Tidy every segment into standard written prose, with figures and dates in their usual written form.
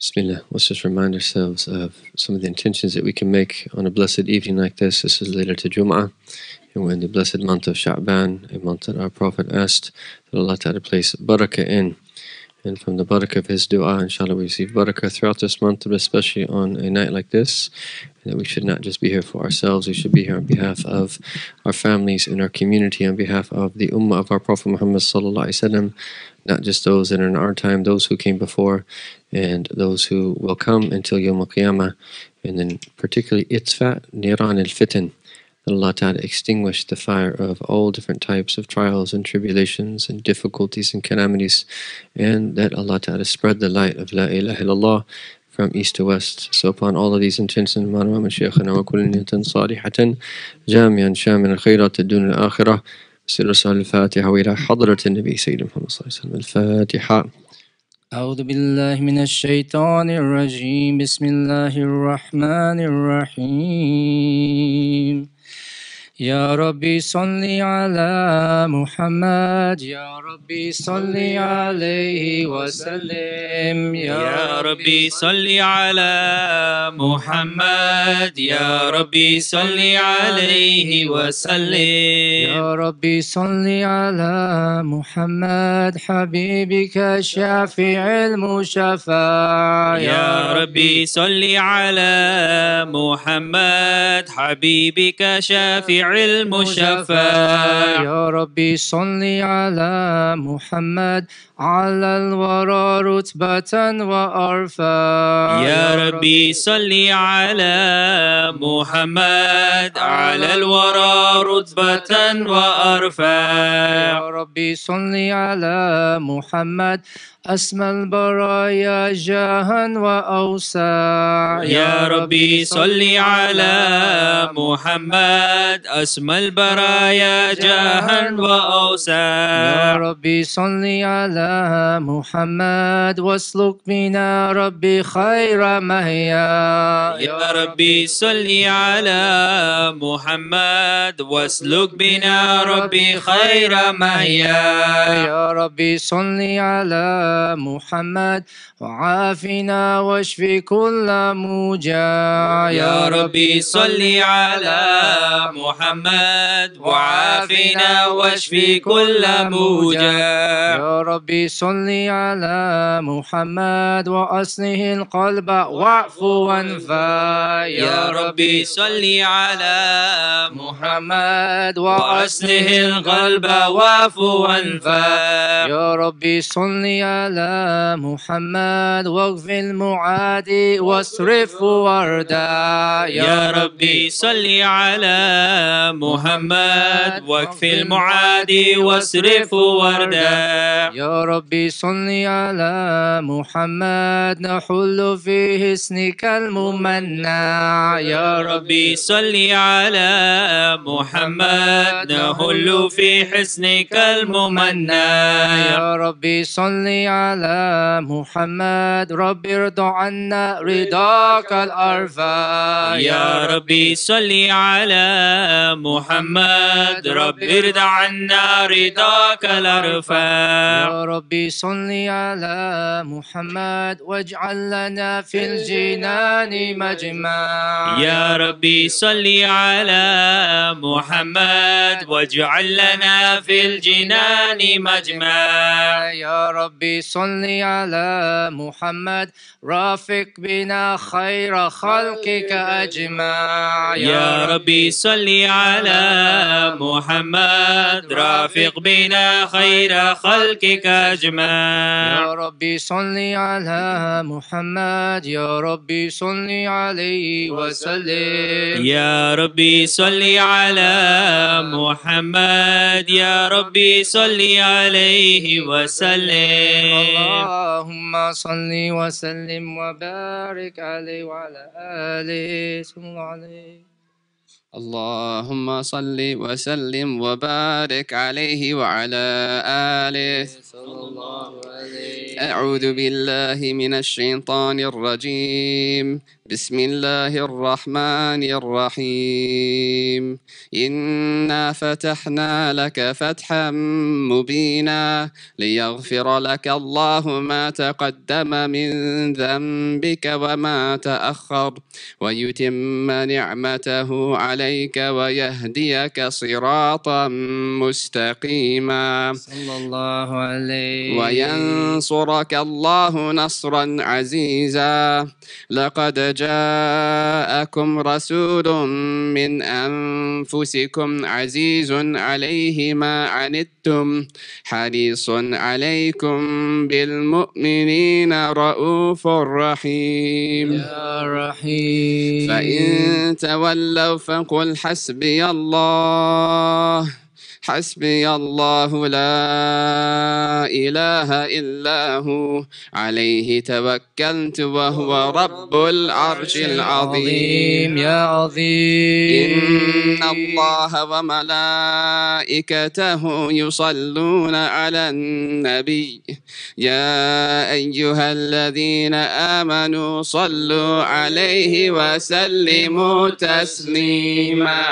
Bismillah. Let's just remind ourselves of some of the intentions that we can make on a blessed evening like this. This is later to Jum'ah, and we're in the blessed month of Sha'ban, a month that our Prophet asked that Allah Ta'ala place barakah in. And from the barakah of his dua, inshallah, we receive barakah throughout this month, but especially on a night like this. And that we should not just be here for ourselves, we should be here on behalf of our families and our community, on behalf of the ummah of our Prophet Muhammad Sallallahu Alaihi Wasallam, not just those that are in our time, those who came before, and those who will come until Yawm al-Qiyamah, and then particularly Itfa Niran al-Fitan, that Allah Ta'ala extinguish the fire of all different types of trials and tribulations and difficulties and calamities, and that Allah Ta'ala spread the light of La ilaha illallah from east to west. So upon all of these intentions, Manwa min Shaykhana wa kulli niyatin salihatan jami'an shamilan khairat ad-dunya al-akhirah. سر رسالة الفاتحة وإلى حضرة النبي سيدنا محمد صلى الله عليه وسلم. الفاتحة. أعوذ بالله من الشيطان الرجيم. بسم الله الرحمن الرحيم. يا ربي صل على محمد، يا ربي صل عليه وسلم. يا ربي صل على محمد، يا ربي صل عليه وسلم. يا ربي صل على محمد حبيبك شافع المشفع. يا ربي صل على محمد حبيبك شافع المشفع. يا ربي صل على محمد على الورى رتبة وأرفع. يا ربي صل على محمد على الورى رتبة وأرفع. يا ربي صل على محمد أسمى البرايا جاها وأوسع. يا ربي صل على محمد أسمى البرايا جاها وأوسع. يا ربي صل على محمد واسلك بنا ربي خير مهيا. يا ربي صل على محمد واسلك بنا ربي خير مهيا. يا ربي صل على محمد وعافنا واشفي كل موجع. يا ربي صل على محمد وعافنا واشفي كل موجع. يا ربي صل على محمد وأصله القلب واعف وانفع. يا ربي صل على محمد وأصله القلب واعف وانفع. يا ربي صل على محمد واغفر المعادي واصرف وردا. يا ربي صل على محمد واكفي المعادي واصرف وردا. يا ربي صل على محمد نحل في حسنك الممنع. يا ربي صل على محمد نحل في حسنك الممنع. يا ربي صل على محمد ربي ارض عنا رضاك الأرفع. يا ربي صل على محمد ربي ارض عنا رضاك الأرفع. يا ربي صل على محمد واجعل لنا في الجنان مجمع. يا ربي صل على محمد واجعل لنا في الجنان مجمع. يا ربي صل على محمد رافق بنا خير خلقك أجمع. يا ربي صل على محمد رافق بنا خير خلقك أجمع. يا ربي صل على محمد يا ربي صل عليه وسلم. يا ربي صل على محمد يا ربي صل عليه وسلم. اللهم صل وسلم وبارك عليه وعلى آله صلى الله عليه. اللهم صل وسلم وبارك عليه وعلى آله صلى الله عليه. أعوذ بالله من الشيطان الرجيم. بسم الله الرحمن الرحيم إنا فتحنا لك فتحا مبينا ليغفر لك الله ما تقدم من ذنبك وما تأخر ويتم نعمته عليك ويهديك صراطا مستقيما صلى الله عليه وينصرك الله نصرا عزيزا لقد جاءكم رسول من أنفسكم عزيز عليه ما عنتم حريص عليكم بالمؤمنين رؤوف رحيم يا رحيم فإن تولوا فقل حسبي الله حسبي الله لا إله إلا هو عليه توكلت وهو رب العرش العظيم يا عظيم إن الله وملائكته يصلون على النبي يا أيها الذين آمنوا صلوا عليه وسلموا تسليما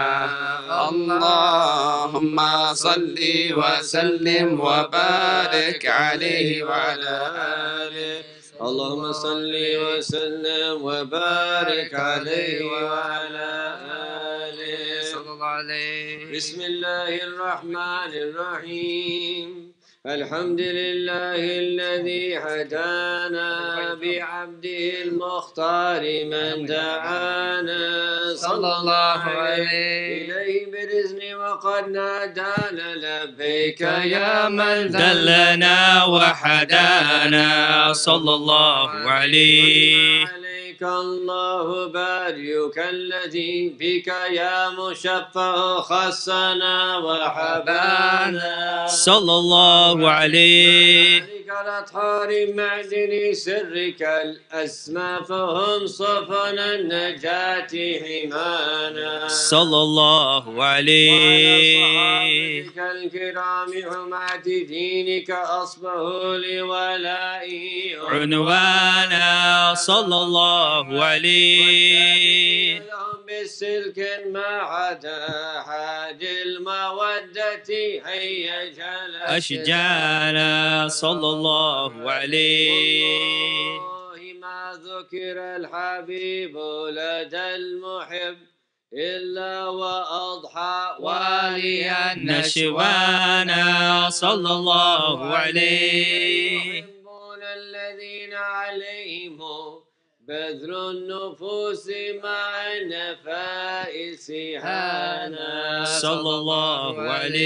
اللهم صل وسلم وبارك عليه وعلى آله اللهم صل وسلم وبارك عليه وعلى آله صلى الله عليه بسم الله الرحمن الرحيم الحمد لله الذي هدانا بعبده المختار من دعانا صلى الله عليه إليه بالإذن وقد نادانا لبيك يا من دلنا وحدانا صلى الله عليه عليك الله باريك الذي بك يا مشفع خصنا وحبانا صلى الله عليه ذلك الأطهار معدن سرك الأسمى فهم صفن النجاة حمانا صلى الله عليه صحابتك الكرام حماة دينك أصبحوا لولائه عنوانا صلى الله عليه لهم بالسلك ما عدا حاد المودة هيج أشجانا صلى الله عليه ما ذكر الحبيب لدى المحب إلا وأضحى واليا نشوانا صلى الله عليه يحبون الذين عليهم بذل النفوس مع النفائس هانا صلى الله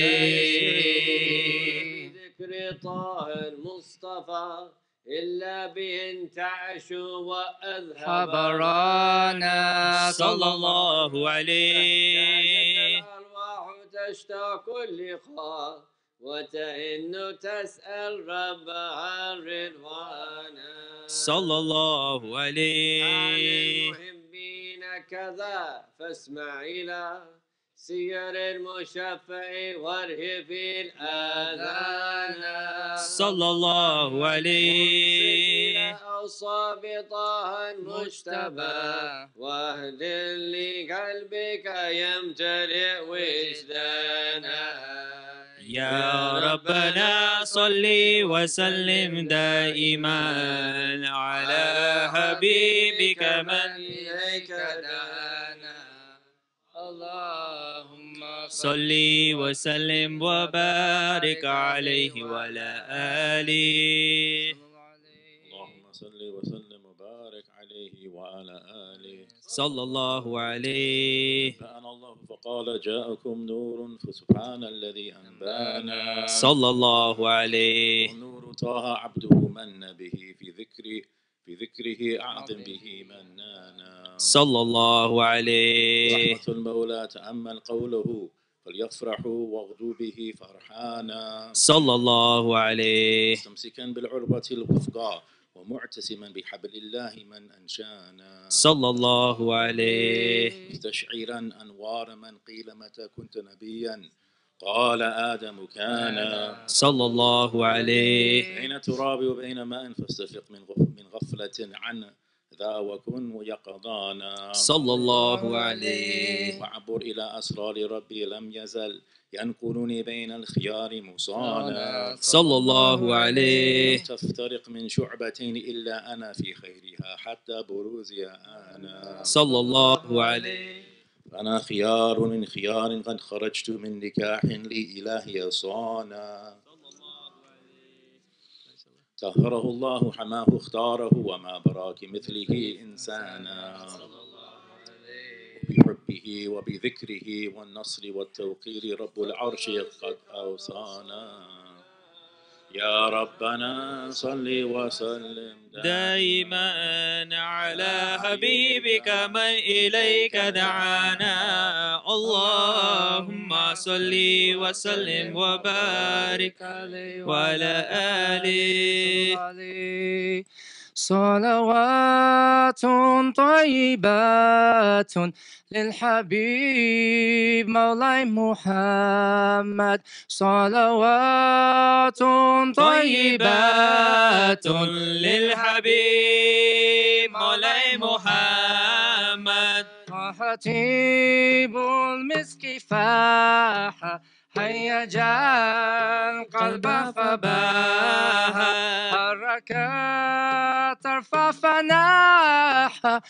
عليه ذكر طه المصطفى إلا بهن تعشو وأذهب حبرانا صلى الله عليه الأرواح تشتاق اللقاء وتئن تسأل ربها الرضوان صلى الله عليه المحبين كذا فاسمع إلى سير المشفع وارهف الآذان صلى الله عليه أوصى بطه المجتبى واهد لقلبك يمتلئ وجدانا يا ربنا صل وسلم دائما على حبيبك من إليك دانا اللهم صل وسلم وبارك عليه وعلى آله اللهم صل وسلم وبارك عليه وعلى آله صلى الله عليه أنبأنا الله فقال جاءكم نور فسبحان الذي أنبانا صلى الله عليه ونور طه عبده من به في ذكره أعظم به منانا صلى الله عليه رحمة المولى تأمل قوله فليفرحوا واغدوا به فرحانا صلى الله عليه مستمسكا بالعربة الوثقى ومعتصما بحبل الله من أنشانا صلى الله عليه مستشعرا أنوار من قيل متى كنت نبيا قال آدم كان صلى الله عليه بين تراب وبين ماء فاستفق من غفلة عن ذا وكن يقظانا صلى الله عليه. وعبر إلى أسرار ربي لم يزل ينقلني بين الخيار مصانا صلى الله عليه. لم تفترق من شعبتين إلا أنا في خيرها حتى بروزي أنا صلى الله عليه. أنا خيار من خيار قد خرجت من نكاح لإلهي صانا طهره الله حماه اختاره وما براك مثله إنسانا بحبه وبذكره والنصر والتوقير رب العرش قد أوصانا يا ربنا صل وسلم دائما على حبيبك من إليك دعانا اللهم صل وسلم وبارك وعلى آله صلوات طيبات للحبيب مولاي محمد صلوات طيبات للحبيب مولاي محمد وحتيب المسك فاح هيج القلب فباها حرك طرف فناح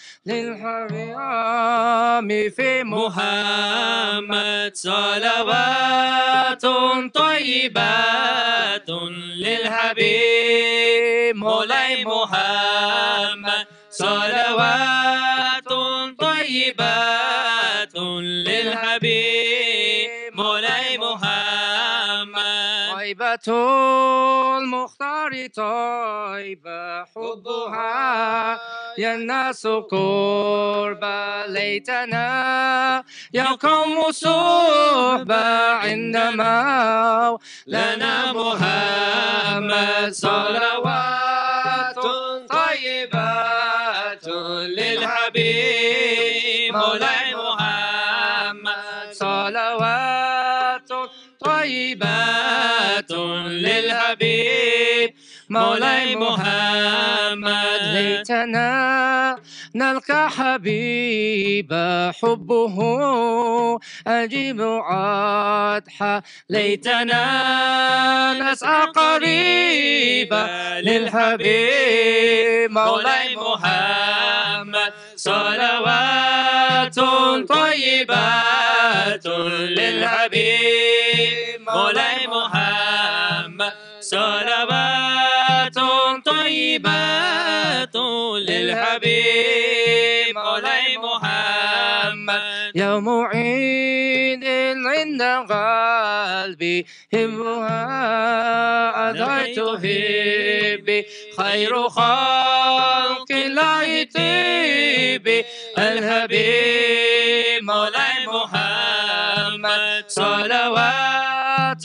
للحرام في محمد صلوات طيبات للحبيب مولاي محمد صلوات طيبات للحبيب مولاي محمد طيبة المختار طيبة حبها يا الناس قربى ليتنا يا قوم صحبة عندما لنا محمد صلوات طيبات للحبيب مولاي محمد صلوات طيبات للحبيب مولاي محمد ليتنا نلقى حبيبا حبه أجيب عطحا ليتنا نسعى قريبا للحبيب مولاي محمد صلوات طيبات للحبيب مولاي محمد صلوات طيبات للحبيب مولاي محمد يوم عيد عند قلبي هبها أضيت هبي خير خلق الله طيبي الحبيب مولاي محمد صلوات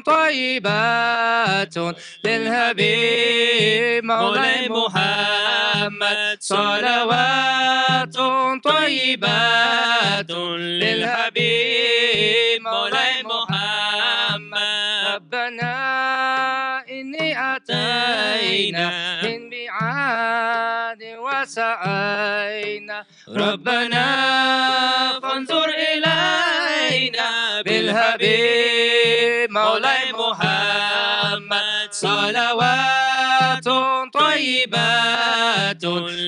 طيبات للحبيب مولاي محمد صلوات طيبات للحبيب مولاي محمد ربنا إني أتينا من بعاد وسعينا ربنا فانظر إلينا بالحبيب مولاي محمد صلوات طيبات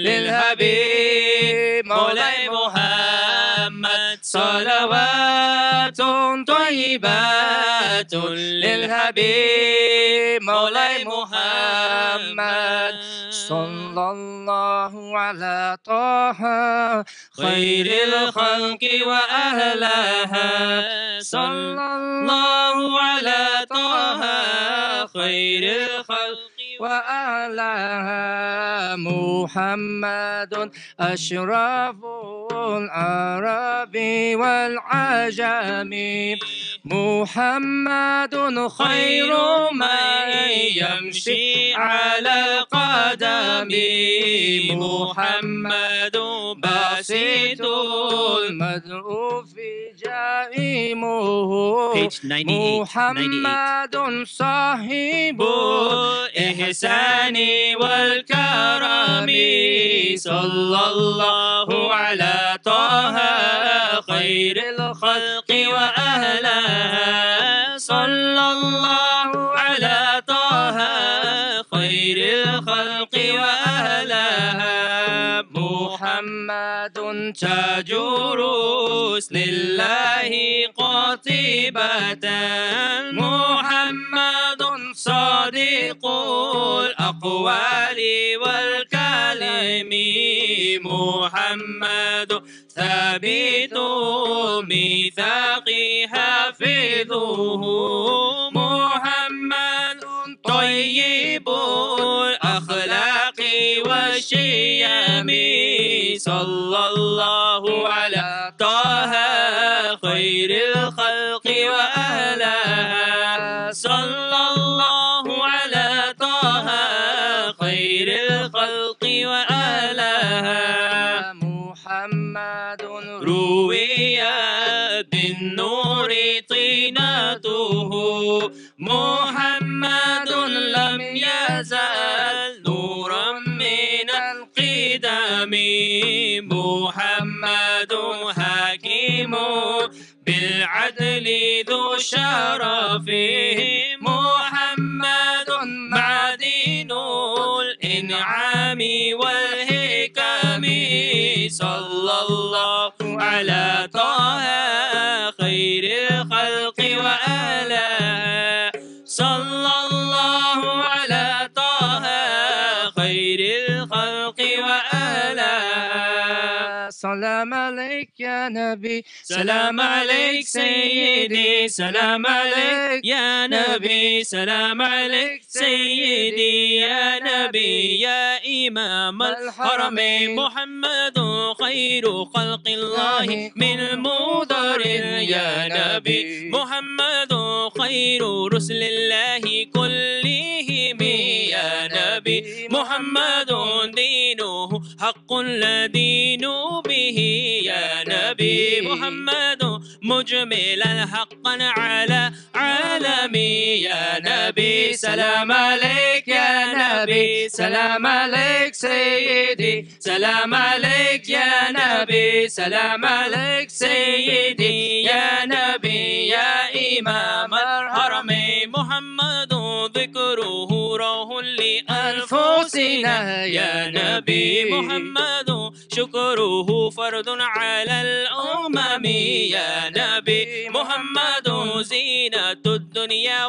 للحبيب مولاي محمد صلوات طيبات للحبيب مولاي محمد صلى الله على طه خير الخلق وأهلها صلى الله على طه خير الخلق وأعلاها محمد أشرف العرب والعجم محمد خير من يمشي على قدمه محمد باسط المدعو في جائمه محمد صاحب الإحسان والكرم صلى الله على طه خير الخلق وأهلها صلى الله على طه خير الخلق وأهلها محمد تاج رسل الله قاطبة محمد صادق الأقوال والكلم محمد ثابت ميثاق حافظه محمد طيب الأخلاق والشيم صلى الله على طه خير الخلق وأهلها صلى الله على طه خير الخلق وأهلها محمد رويت بالنور طينته محمد لم يزل نورا من القدم محمد حكيم بالعدل ذو شرف محمد معدن الإنعام والحكم صلى الله على طه خير الخلق وآله صلى الله على طه خير الخلق وآله سلام عليك يا نبي سلام عليك سيدي سلام عليك يا نبي سلام عليك سيدي يا نبي يا إمام الحرمين محمد خير خلق الله من مضر يا نبي محمد خير رسل الله كلهم يا نبي محمد دينه حق لا دين به يا نبي محمد مجملا حقا على عالمي يا نبي سلام عليك يا نبي سلام عليك سيدي سلام عليك يا نبي سلام عليك سيدي يا نبي يا إمام الحرمين محمد ذكره روح لأنفسنا يا نبي محمد شكره فرض على الأمم يا نبي محمد زينة الدنيا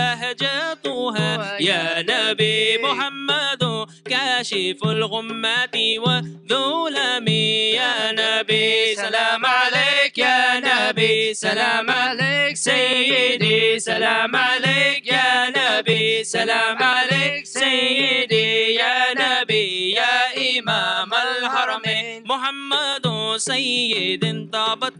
وبهجتها يا نبي محمد كاشف الغمات والظلم يا نبي سلام عليك يا نبي سلام عليك سيدي سلام عليك يا نبي سلام عليك سيدي يا نبي يا إمام الحرمين محمد سيد طابت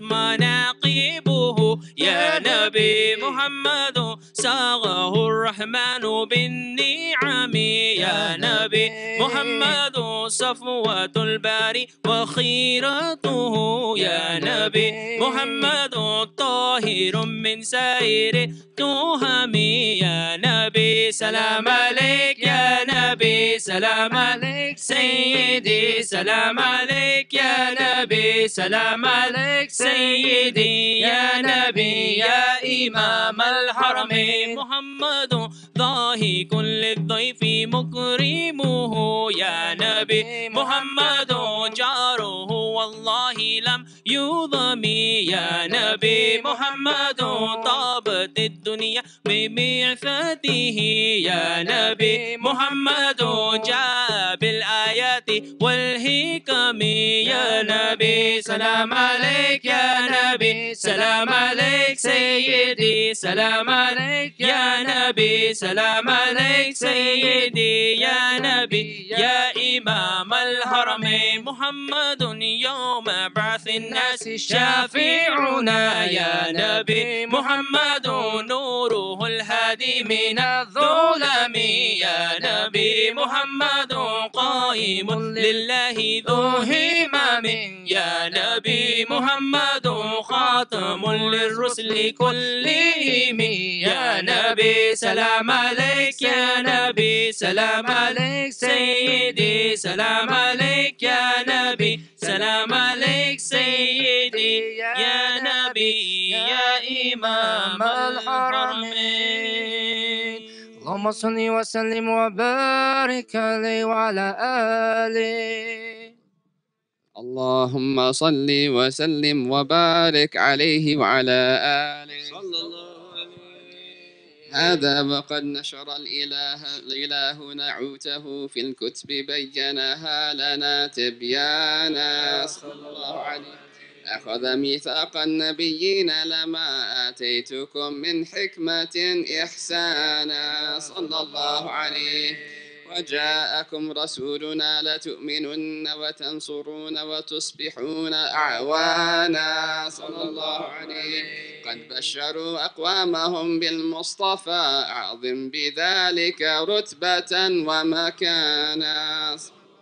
مناقبه يا نبي محمد صاغه الرحمن بالنعم يا نبي محمد صفوة الباري وخيرته يا نبي محمد طاهر من سائر التهم يا نبي سلام عليك يا نبي سلام عليك سيدي سلام عليك يا نبي سلام عليك سيدي يا نبي يا إمام الحرمين محمد ضاحك للضيف مكرمه يا نبي محمد جاره والله لم يضم يا نبي محمد طابت الدنيا ببعثته يا نبي محمد جاء بالآيات والحكم يا نبي سلام عليك يا نبي سلام عليك سيدي سلام عليك يا نبي سلام عليك سيدي يا نبي يا إمام الحرمين محمد يوم بعث للناس شافعنا يا نبي محمد نوره الهادي من الظلم يا نبي محمد قائم لله ذو همم يا نبي محمد خاتم للرسل كلهم يا نبي سلام عليك يا نبي سلام عليك سيدي سلام عليك يا نبي سلام عليك سيدي يا نبي يا إمام الحرمين اللهم صل وسلم وبارك عليه وعلى آله اللهم صل وسلم وبارك عليه وعلى آله هذا وقد نشر الإله نعوته في الكتب بينها لنا تبيانا صلى الله عليه أخذ ميثاق النبيين لما آتيتكم من حكمة إحسانا صلى الله عليه وجاءكم رسولنا لتؤمنن وتنصرون وتصبحون أعوانا صلى الله عليه قد بشروا أقوامهم بالمصطفى أعظم بذلك رتبة ومكانا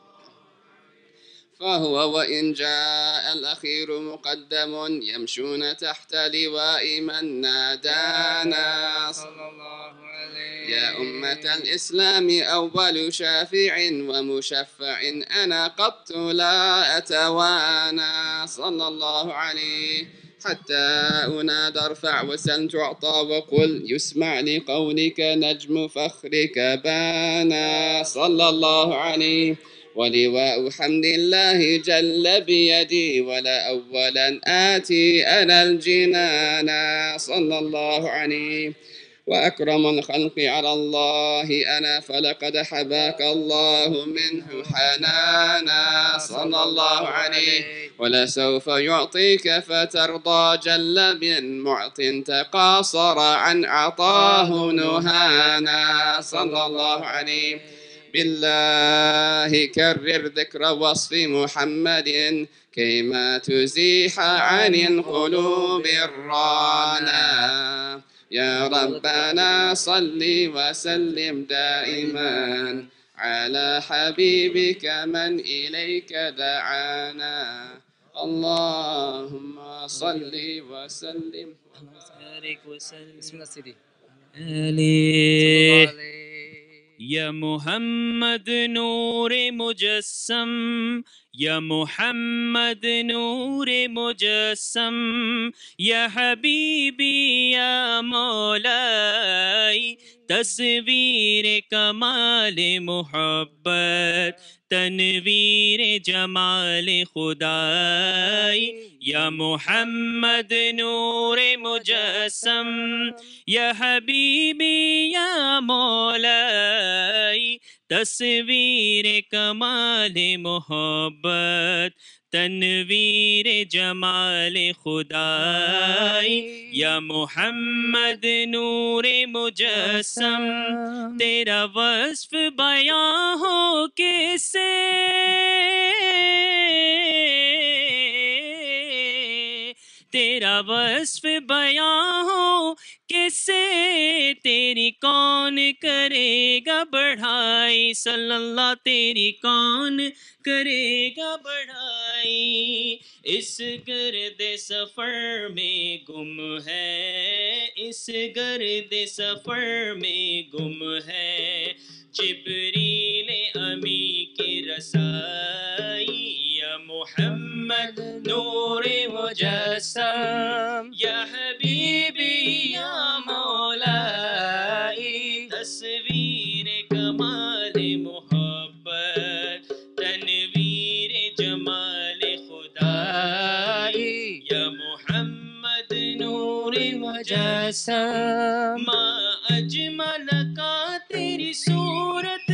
فهو وإن جاء الأخير مقدم يمشون تحت لواء من نادانا صلى الله عليه يا أمة الإسلام أول شافع ومشفع أنا قط لا أتوانى صلى الله عليه حتى أنادى ارفع وسل تعطى وقل يسمع لقولك نجم فخرك بانا صلى الله عليه ولواء حمد الله جل بيدي ولا أولا آتي أنا الجنان صلى الله عليه وأكرم الخلق على الله أنا فلقد حباك الله منه حنانا صلى الله عليه ولسوف يعطيك فترضى جل من معط تقاصر عن عطاه نهانا صلى الله عليه بالله كرر ذكر وصف محمد كيما تزيح عن القلوب الرانا يا ربنا صل وسلم دائما على حبيبك من إليك دعانا اللهم صل وسلم وبارك وسلم بسم الله سيدي عليه يا محمد نور مجسم يا محمد نور مجسم يا حبيبي يا مولاي تصویر کمال محبت تنویر جمال خدائی یا محمد نور مجسم یا حبیبی یا مولائی تصویر کمال محبت تنویر جمال خدائی یا محمد نور مجسم تیرا وصف بیان ہو کیسے تیرا وصف بیان ہو کیسے تیری کون کرے گا بڑھائی صلی اللہ تیری کون کرے گا بڑھائی اس گرد سفر میں گم ہے اس گرد سفر میں گم ہے جبریل امی کی رسائی یا محمد نور مجسم یا حبیبی یا مولائی تصویر کمال محبت تنویر جمال خدائی یا محمد نور مجسم ما اجمل کا تیری صورت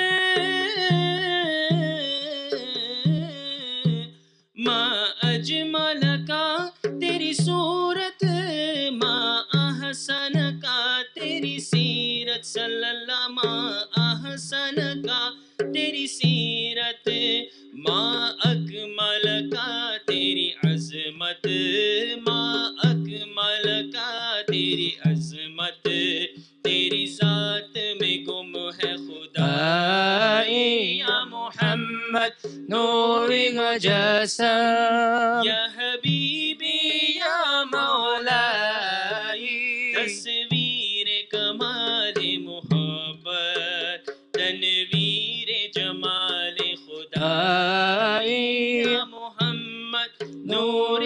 ما اجمل کا تیری صورت ما احسن کا تیری سیرت صلی اللہ ما احسن کا تیری سیرت ما اکمل کا تیری عظمت نور مجسم يا حبيبي يا مولاي تصویر کمال محبت تنویر جمال خدا یا محمد نور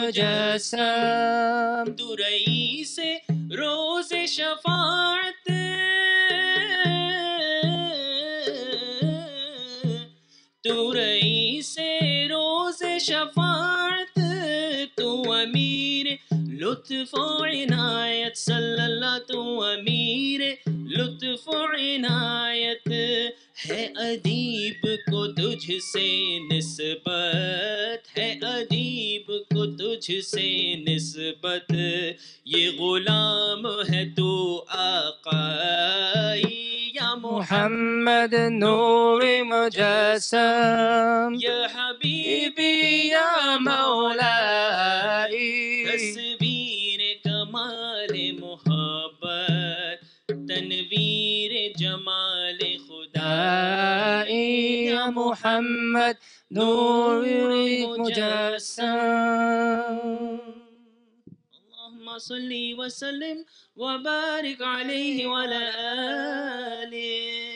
مجسم تو رئیس روز شفاعت تو رئیس روز شفاعت تو امیر لطف و عنایت صلی اللہ تو امیر لطف و عنایت ہے ادیب کو تجھ سے نسبت ہے ادیب کو تجھ سے نسبت یہ غلام ہے تو آقائی یا محمد نور مجسم یا حبیبی بی یا مولائی تصویر کمال محبت تنویر جمال خدا یا محمد نور مجسم اللهم صل وسلم وبارك عليه وعلى آله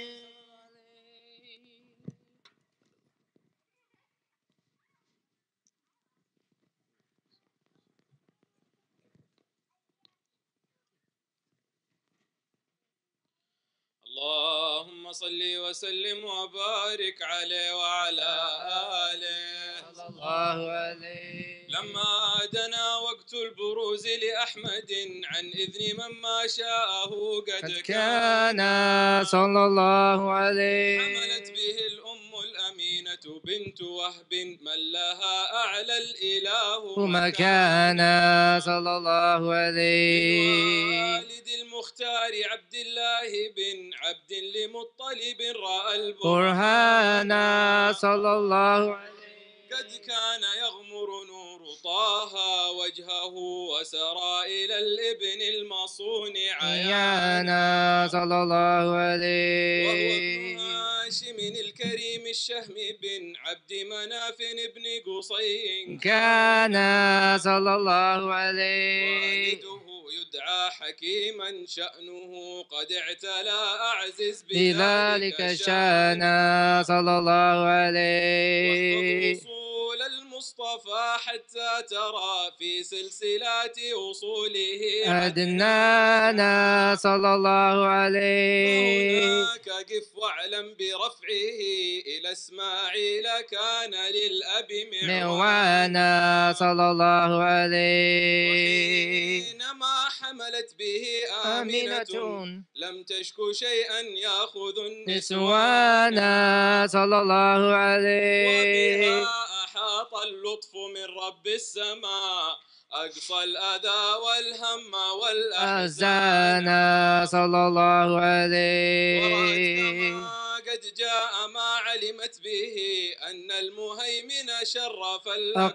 اللهم صل وسلم وبارك عليه وعلى آله صلى الله عليه لما دنا وقت البروز لأحمد عن إذن من ما شاءه قد كان صلى الله عليه حملت به الأم الأمينة بنت وهب من لها أعلى الإله مكانا صلى الله عليه والد المختار عبد الله بن عبد لمطلب رأى برهانا صلى الله عليه قد كان يغمر نور طه وجهه وسرى إلى الابن المصون عيانا صلى الله وهو عليه ابن هاشم الكريم الشهم بن عبد مناف بن قصي كان صلى الله عليه والده يدعى حكيما شأنه قد اعتلى أعزز بذلك شانا صلى الله عليه واحفظ أصول المصطفى حتى ترى في سلسلات أصوله أدنانا صلى الله عليه وهناك قف واعلم برفعه إلى إسماعيل كان للأب معوانا صلى الله عليه وحينما حملت به آمنة لم تشكو شيئا يأخذ نسوانا صلى الله عليه وبها أحاط اللطف من رب السماء أقصى الأذى والهم والأحزان أحزانا صلى الله ورأت عليه كما قد جاء ما علمت به أن المهيمن شرف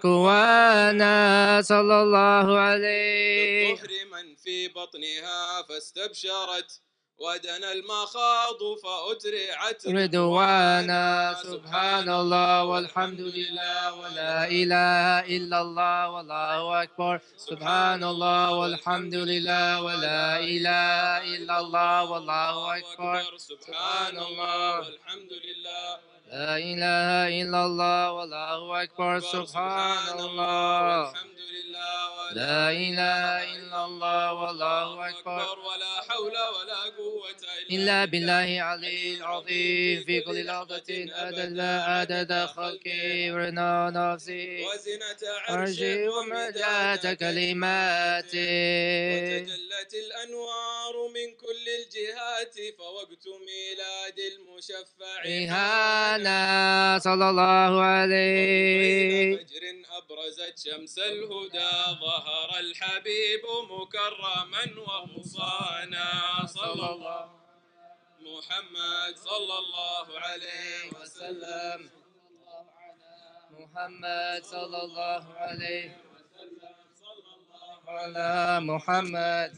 أقوانا صلى الله عليه بالطهر من في بطنها فاستبشرت ودنا المخاض فأترعت رضوانا سبحان الله والحمد لله ولا إله إلا الله والله أكبر سبحان الله والحمد لله ولا إله إلا الله والله أكبر سبحان الله والحمد لله لا إله إلا الله والله أكبر سبحان الله والحمد لله لا إله إلا الله والله أكبر ولا حول ولا قوة إلا بالله العلي العظيم في كل لحظة عدد خلقه ورضا نفسه وزنة عرشه عرشه ومداد كلماته وتجلت الأنوار من كل الجهات فوقت ميلاد المشفع إهانا صلى الله بين عليه فجر أبرزت شمس الهدى ظهر الحبيب مكرما ومصانا صلى الله محمد صلى الله عليه وسلم محمد صلى الله عليه على محمد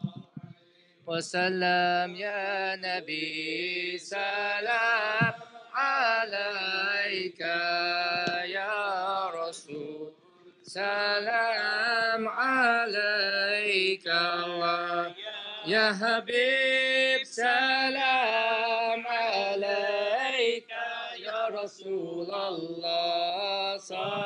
وسلم يا نبي سلام عليك يا رسول سلام عليك الله يا حبيب سلام عليك يا رسول الله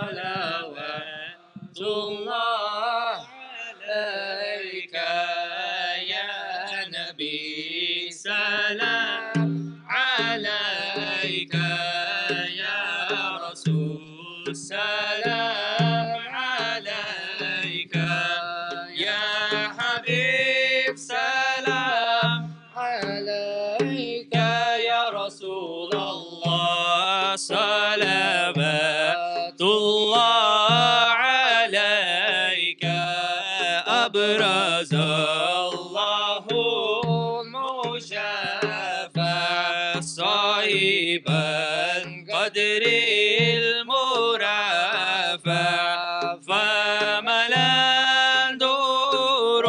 صلوات الله عليك يا نبي سلام عليك يا رسول سلام عليك يا حبيب سلام عليك يا رسول الله صلوات الله عليك أبرز الله المشفع صاحبا قدر المرافع فملا دور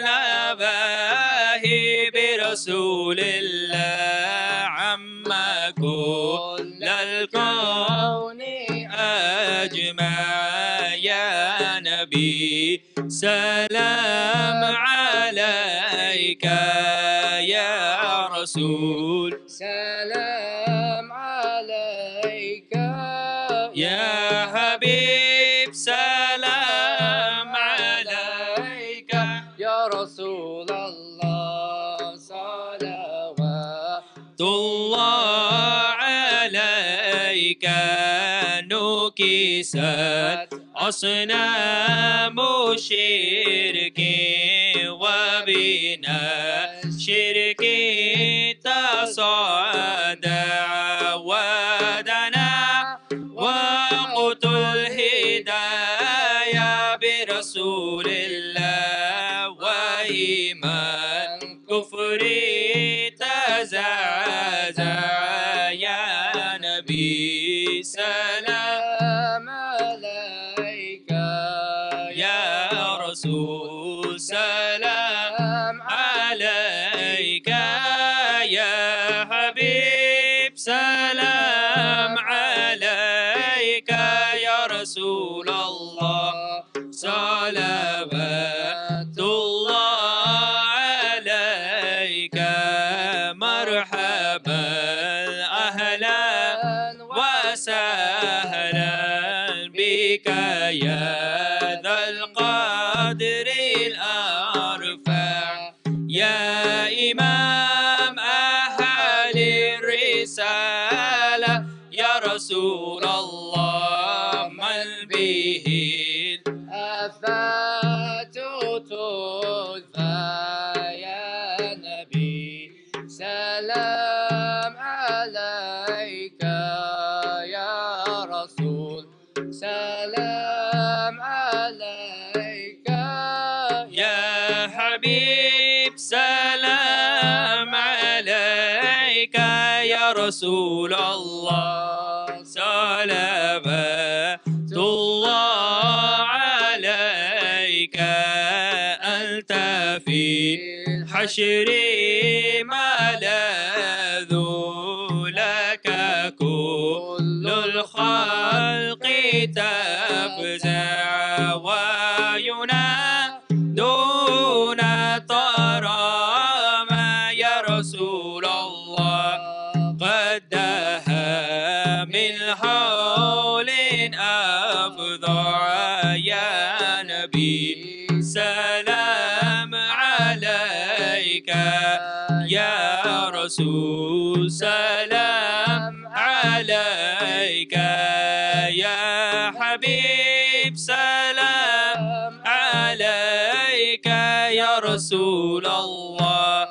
النباه برسول الله عم كل الكون أجمع يا نبي سلام عليك يا رسول سلام عليك يا حبيب سلام عليك يا رسول الله صلوات الله عليك نكست أصنام شرك وبنا شرك تصادع ودنا وقت الهدايا برسول الله وإيمان كفر تزعزع يا نبي سلام عليك يا رسول سلام عليك يا حبيب سلام عليك يا رسول الله صلوات الله عليك مرحبا أهلا وسهلا بك يا ذا القدر الأرفع يا إمام أهل الرسالة يا رسول الله من به الآفات تدفع يا نبي سلام عليك يا رسول سلام عليك يا حبيب سلام عليك يا رسول الله صلوات الله عليك أنت في الحشر ملاذ لك كل الخلق تفزع وينادون ترامى يا رسول الله قد دها من حول أفظع يا نبي سلام عليك يا رسول سلام عليك يا حبيب سلام عليك يا رسول الله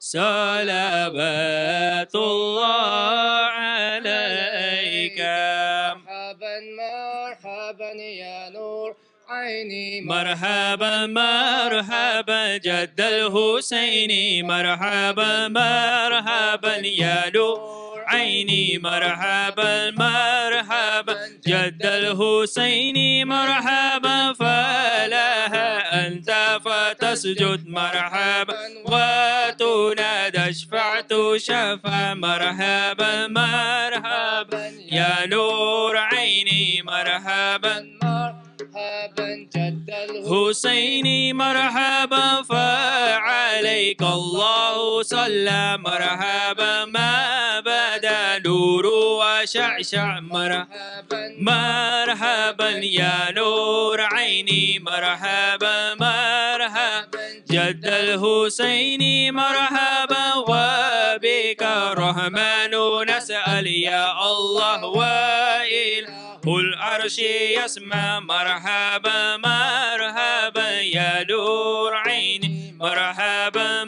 صلوات الله عليك مرحبا مرحبا يا نور عيني مرحبا مرحبا جد الحسيني مرحبا مرحبا يا نور عيني مرحبا مرحبا جد الحسيني مرحبا فلاها أنت فتى تسجد مرحبا وتنادى اشفعت شفا مرحبا مرحبا يا نور عيني مرحبا مرحبا جد حسيني مرحبا فعليك الله صلى مرحبا ما بدا نور وشعشع مرحبا يا نور عيني مرحبا مرحبا جد الحسين مرحبا وبك الرحمن نسأل يا الله وإله العرش يسمع مرحبا مرحبا يا نور عيني مرحبا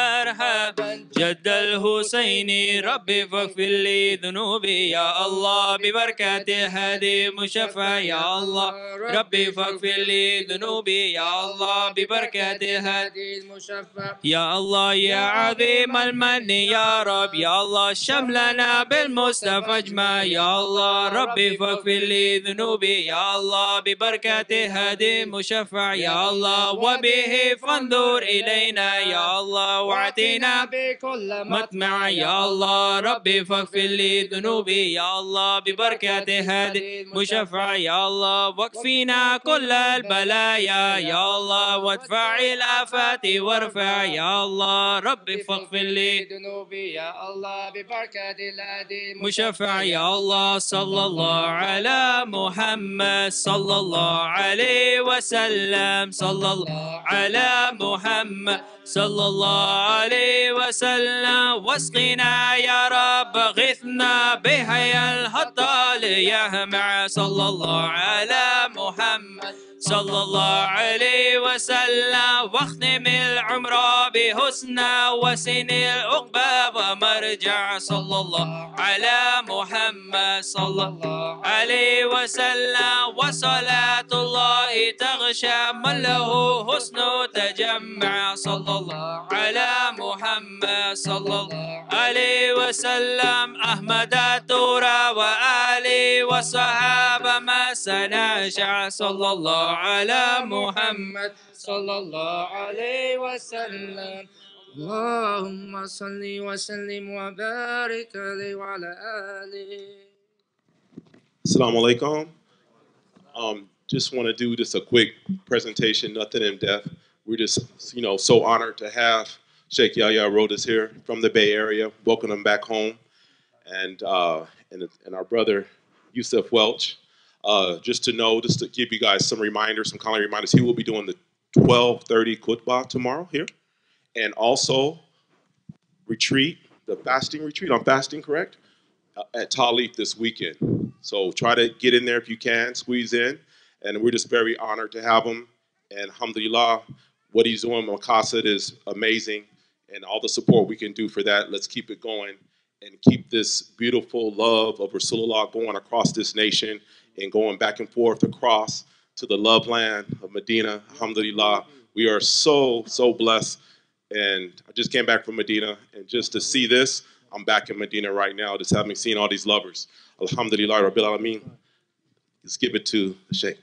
مرحبا جد الحسين ربي فاغفر لي ذنوبي يا الله ببركة هادي مشفى يا الله ربي فاغفر لي ذنوبي يا الله ببركة هادي المشفى يا الله يا عظيم المن يا رب يا الله شملنا بالمصطفى اجمع يا الله ربي فاغفر لي ذنوبي يا الله ببركة هادي مشفع يا الله وبه فانظر إلينا يا الله واعتنا بكل مطمع يا الله ربي فاغفر لي ذنوبي يا الله ببركة هادي مشفع يا الله واكفينا كل البلايا يا الله وادفع الآفات وارفع يا الله ربي فاغفر لي ذنوبي يا الله ببركة الهادي مشفع يا الله صلى الله على محمد صلى الله عليه وسلم صلى الله على محمد صلى الله عليه وسلم واسقنا يا رب غثنا بهيا الهطال يهمع صلى الله على محمد صلى الله عليه وسلم واختم العمر بحسنى وسن العقبى ومرجع صلى الله على محمد صلى الله عليه وسلم وصلاة الله تغشى من له حسن تجمع صلى الله على محمد صلى الله عليه وسلم أحمد تورا وآله وصحابة ما سنشع صلى الله على محمد صلى الله عليه وسلم اللهم صل وسلم وبارك عليه وعلى آله. Assalamu alaikum. Just want to do just a quick presentation, nothing in depth. We're just, so honored to have Sheikh Yahya Rodas here from the Bay Area. Welcome him back home. And our brother Yusuf Welch. Just to give you guys some reminders, some calendar reminders, he will be doing the 12:30 khutbah tomorrow here. And also retreat, the fasting retreat. I'm fasting, correct? At Talif this weekend. So try to get in there if you can, squeeze in. And we're just very honored to have him. And alhamdulillah, what he's doing, Maqasid, is amazing. And all the support we can do for that, let's keep it going. And keep this beautiful love of Rasulullah going across this nation and going back and forth across to the love land of Medina. Alhamdulillah, we are so, so blessed. And I just came back from Medina, and just to see this, I'm back in Medina right now, just having seen all these lovers. Alhamdulillah, Rabbil Alameen. Let's give it to the Sheikh.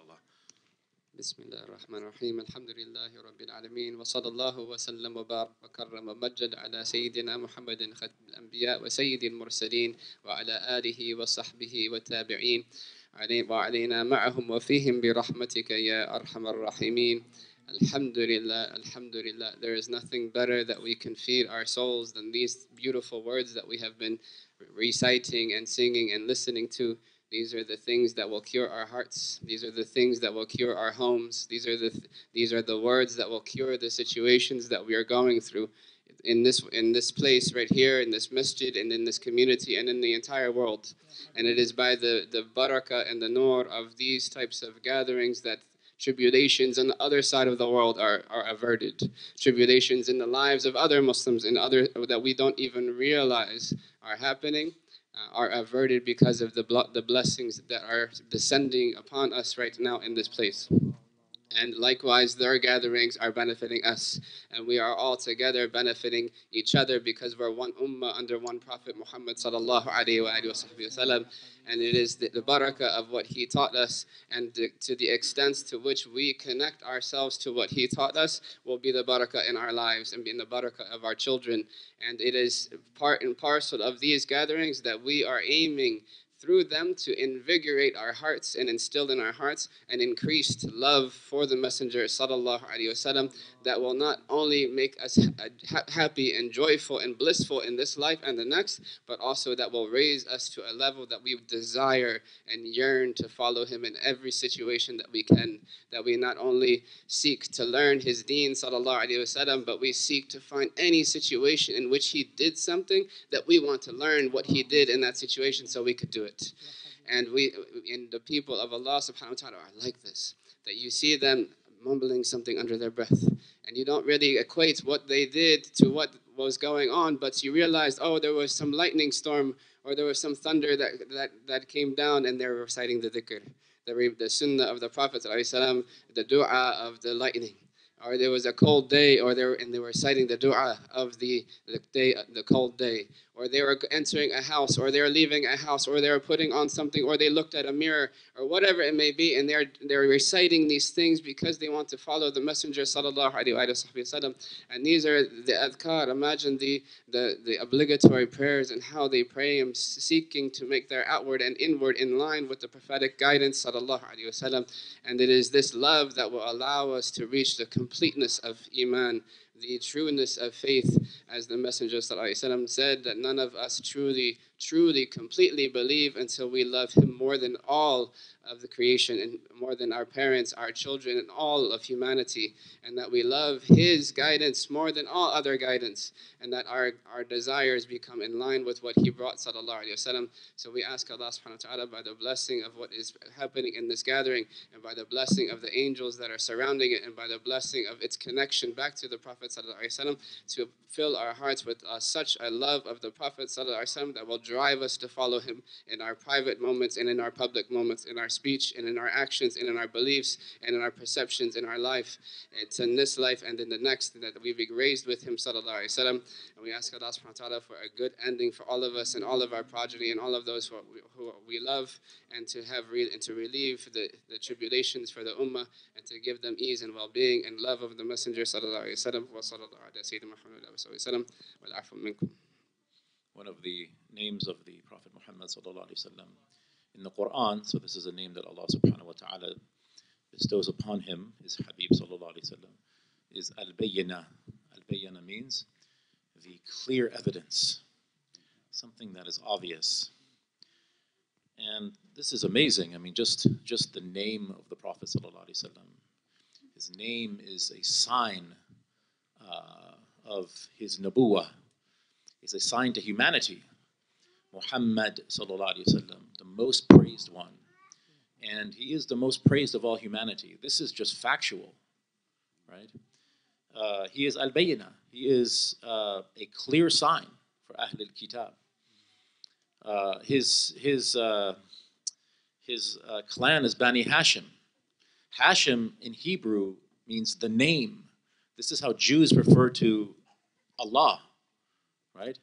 بسم الله الرحمن الرحيم الحمد لله رب العالمين وصلى الله وسلم وبارك وكرم ومجد على سيدنا محمد ختم الأنبياء وسيد المرسلين وعلى آله وصحبه والتابعين وعلينا معهم وفيهم برحمتك يا أرحم الراحمين. Alhamdulillah, Alhamdulillah. There is nothing better that we can feed our souls than these beautiful words that we have been reciting and singing and listening to. These are the things that will cure our hearts. These are the things that will cure our homes. These are the words that will cure the situations that we are going through in this place right here, in this masjid, and in this community, and in the entire world. And it is by the barakah and the nur of these types of gatherings that tribulations on the other side of the world are averted. Tribulations in the lives of other Muslims and other that we don't even realize are happening are averted because of the blessings that are descending upon us right now in this place. And likewise, their gatherings are benefiting us. And we are all together benefiting each other because we're one ummah under one Prophet Muhammad sallallahu alayhi wa sallam. And it is the barakah of what he taught us, and to the extent to which we connect ourselves to what he taught us will be the barakah in our lives and be in the barakah of our children. And it is part and parcel of these gatherings that we are aiming through them to invigorate our hearts and instill in our hearts an increased love for the Messenger sallallahu alaihi wasallam, that will not only make us happy and joyful and blissful in this life and the next, but also that will raise us to a level that we desire and yearn to follow him in every situation that we can. That we not only seek to learn his deen sallallahu alaihi wasallam, but we seek to find any situation in which he did something that we want to learn what he did in that situation so we could do it. And the people of Allah subhanahu wa ta'ala are like this, that you see them mumbling something under their breath, and you don't really equate what they did to what was going on, but you realize, oh, there was some lightning storm, or there was some thunder that came down, and they were reciting the dhikr, the sunnah of the Prophet ﷺ, the dua of the lightning. Or there was a cold day, and they were reciting the dua of the cold day. Or they were entering a house, or they were leaving a house, or they were putting on something, or they looked at a mirror, or whatever it may be, and they're reciting these things because they want to follow the Messenger sallallahu alaihi wasallam. And these are the adhkar. Imagine the obligatory prayers and how they pray, and seeking to make their outward and inward in line with the prophetic guidance sallallahu alaihi wasallam. And it is this love that will allow us to reach the completeness of iman, the trueness of faith, as the Messenger ﷺ said, that none of us truly, completely believe until we love him more than all of the creation, and more than our parents, our children, and all of humanity, and that we love his guidance more than all other guidance, and that our desires become in line with what he brought sallallahu alaihi wasallam. So we ask Allah subhanahu wa ta'ala, by the blessing of what is happening in this gathering, and by the blessing of the angels that are surrounding it, and by the blessing of its connection back to the Prophet sallallahu alaihi wasallam, to fill our hearts with such a love of the Prophet sallallahu alaihi wasallam that will drive us to follow him in our private moments and in our public moments, in our speech and in our actions and in our beliefs and in our perceptions in our life. It's in this life and in the next that we be raised with him sallallahu alaihi wasallam. And we ask Allah subhanahu wa ta'ala for a good ending for all of us and all of our progeny and all of those who we love, and to relieve the tribulations for the ummah, and to give them ease and well-being and love of the Messenger sallallahu alaihi wasallam. Wa sallallahu ala sayyidina Muhammad wa sallam wal afu minkum. One of the names of the Prophet Muhammad sallallahu alaihi wasallam in the Quran, so this is a name that Allah subhanahu wa ta'ala bestows upon him, his Habib sallallahu alaihi wasallam, is Al-Bayyina. Al-Bayyina means the clear evidence, something that is obvious. And this is amazing. I mean, just the name of the Prophet sallallahu alaihi wasallam, his name is a sign of his nabuwah, is a sign to humanity. Muhammad sallallahu alaihi wasallam, the most praised one, and he is the most praised of all humanity. This is just factual, right? He is al-Bayyina. He is a clear sign for Ahl al-Kitab. His clan is Bani Hashim. Hashim in Hebrew means the name. This is how Jews refer to Allah, right?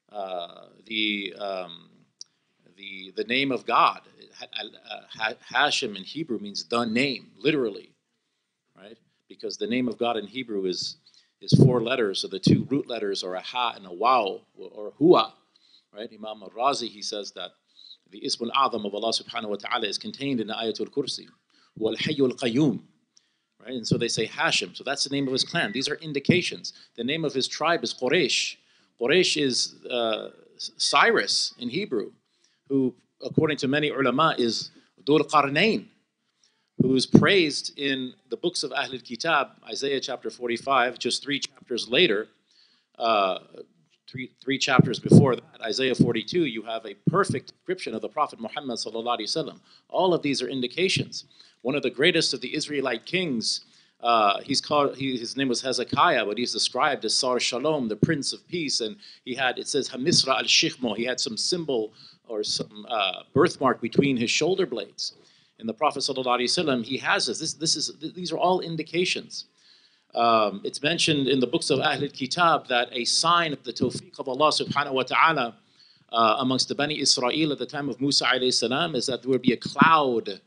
The name of God. Hashim in Hebrew means the name, literally, right? Because the name of God in Hebrew is 4 letters, so the 2 root letters are a ha and a waw, or huwa, right? Imam al-Razi, he says that the Ism al-A'zam of Allah subhanahu wa ta'ala is contained in the Ayatul Kursi, wal Hayyul Qayyum, right? And so they say Hashim, so that's the name of his clan. These are indications. The name of his tribe is Quraysh. Quraysh is Cyrus in Hebrew, who, according to many ulama, is Dhul Qarnayn, who is praised in the books of Ahl al-Kitab, Isaiah chapter 45, just 3 chapters later, 3 chapters before that, Isaiah 42, you have a perfect description of the Prophet Muhammad sallallahu alaihi wasallam. All of these are indications. One of the greatest of the Israelite kings, his name was Hezekiah, but he's described as Sar Shalom, the Prince of Peace, and it says Hamisra al-Shikhmo, he had some symbol or some birthmark between his shoulder blades. And the Prophet ﷺ, he has this. These are all indications. It's mentioned in the books of Ahl al-Kitab that a sign of the tawfiq of Allah subhanahu wa ta'ala amongst the Bani Israel at the time of Musa alayhi salam is that there would be a cloud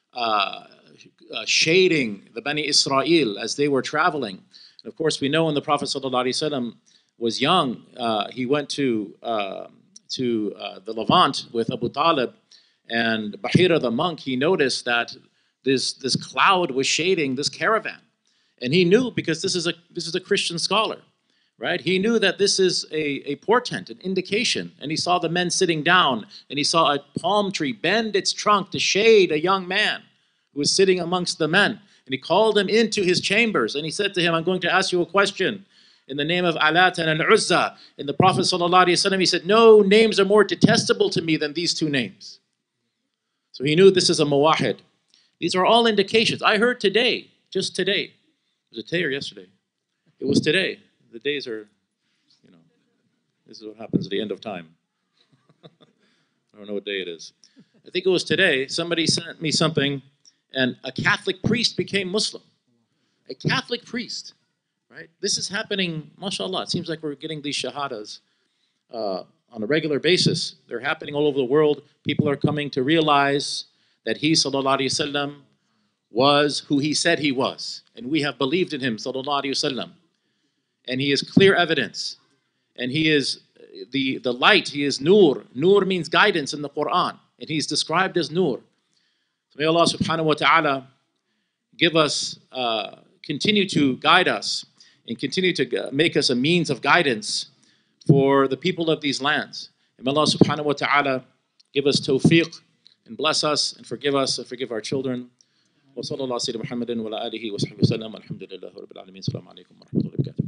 shading the Bani Israel as they were traveling. And of course, we know when the Prophet ﷺ was young, he went to the Levant with Abu Talib, and Bahira the monk, he noticed that this cloud was shading this caravan. And he knew, because this is a Christian scholar, right? He knew that this is a portent, an indication. And he saw the men sitting down, and he saw a palm tree bend its trunk to shade a young man who was sitting amongst the men. And he called him into his chambers, and he said to him, I'm going to ask you a question in the name of Alat and Al-Uzza. And the Prophet ﷺ, he said, no names are more detestable to me than these two names. So he knew this is a muwahid. These are all indications. I heard today, just today. Was it today or yesterday? It was today. The days are, this is what happens at the end of time. I don't know what day it is. I think it was today. Somebody sent me something, and a Catholic priest became Muslim. A Catholic priest, right? This is happening, mashallah. It seems like we're getting these shahadas on a regular basis. They're happening all over the world. People are coming to realize that he, sallallahu alaihi wasallam, was who he said he was. And we have believed in him, sallallahu alaihi wasallam. And he is clear evidence. And he is the light, he is nur. Nur means guidance in the Quran. And he's described as nur. So may Allah subhanahu wa ta'ala give us, continue to guide us and continue to make us a means of guidance for the people of these lands. And may Allah subhanahu wa ta'ala give us tawfiq and bless us and forgive our children. وصلى الله سيدنا محمد وعلى آله وصحبه وسلم الحمد لله رب العالمين السلام عليكم ورحمة الله وبركاته.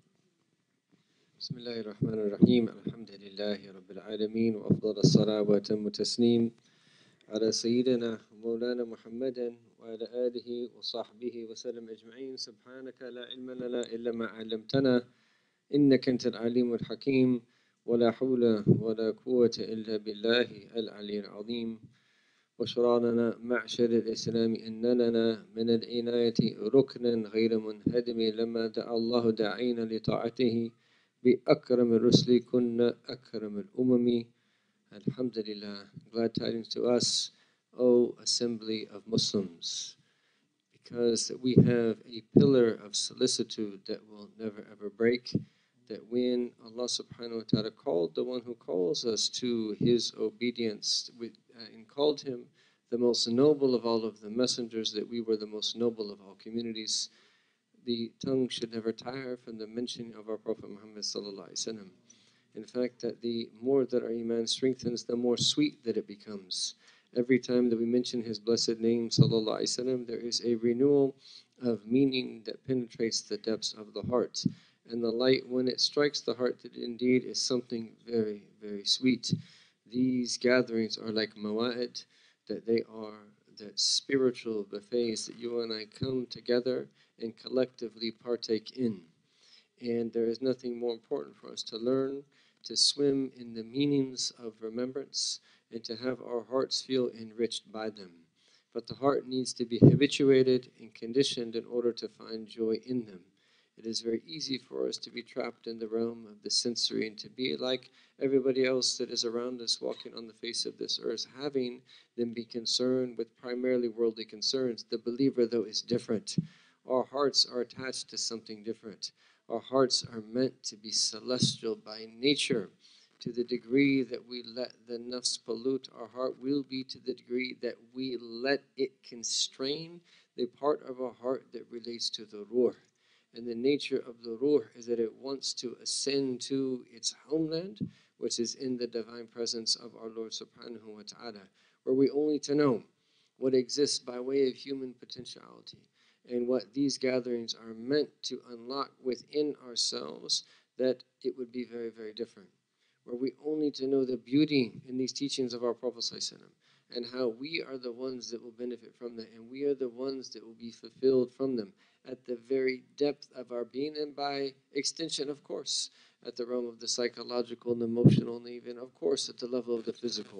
بسم الله الرحمن الرحيم الحمد لله رب العالمين وأفضل الصلاة وأتم التسليم على سيدنا مولانا محمد وعلى آله وصحبه وسلم أجمعين. سبحانك لا علم لنا إلا ما علمتنا إنك أنت العليم الحكيم ولا حول ولا قوة إلا بالله العلي العظيم. بشرى لنا معشر الإسلام إن لنا من العناية ركنا غير منهدم لما دعا الله داعين لطاعته بأكرم الرسل كنا أكرم الأمم. Alhamdulillah, glad tidings to us, O Assembly of Muslims, because we have a pillar of solicitude that will never ever break, that when Allah subhanahu wa ta'ala called the one who calls us to his obedience and called him the most noble of all of the messengers, that we were the most noble of all communities, the tongue should never tire from the mention of our Prophet Muhammad sallallahu alaihi wasallam. In fact, that the more that our iman strengthens, the more sweet that it becomes. Every time that we mention his blessed name sallallahu alaihi wasallam, there is a renewal of meaning that penetrates the depths of the heart. And the light, when it strikes the heart, that indeed is something very, very sweet. These gatherings are like mawa'id, that they are that spiritual buffets that you and I come together and collectively partake in. And there is nothing more important for us to learn, to swim in the meanings of remembrance, and to have our hearts feel enriched by them. But the heart needs to be habituated and conditioned in order to find joy in them. It is very easy for us to be trapped in the realm of the sensory and to be like everybody else that is around us walking on the face of this earth, having them be concerned with primarily worldly concerns. The believer, though, is different. Our hearts are attached to something different. Our hearts are meant to be celestial by nature. To the degree that we let the nafs pollute, our heart will be to the degree that we let it constrain the part of our heart that relates to the ruh. And the nature of the ruh is that it wants to ascend to its homeland, which is in the divine presence of our Lord subhanahu wa ta'ala, where we only to know what exists by way of human potentiality and what these gatherings are meant to unlock within ourselves, that it would be very, very different. Where we only to know the beauty in these teachings of our Prophet ﷺ, and how we are the ones that will benefit from them, and we are the ones that will be fulfilled from them at the very depth of our being, and by extension, of course, at the realm of the psychological and emotional, and even, of course, at the level of the physical.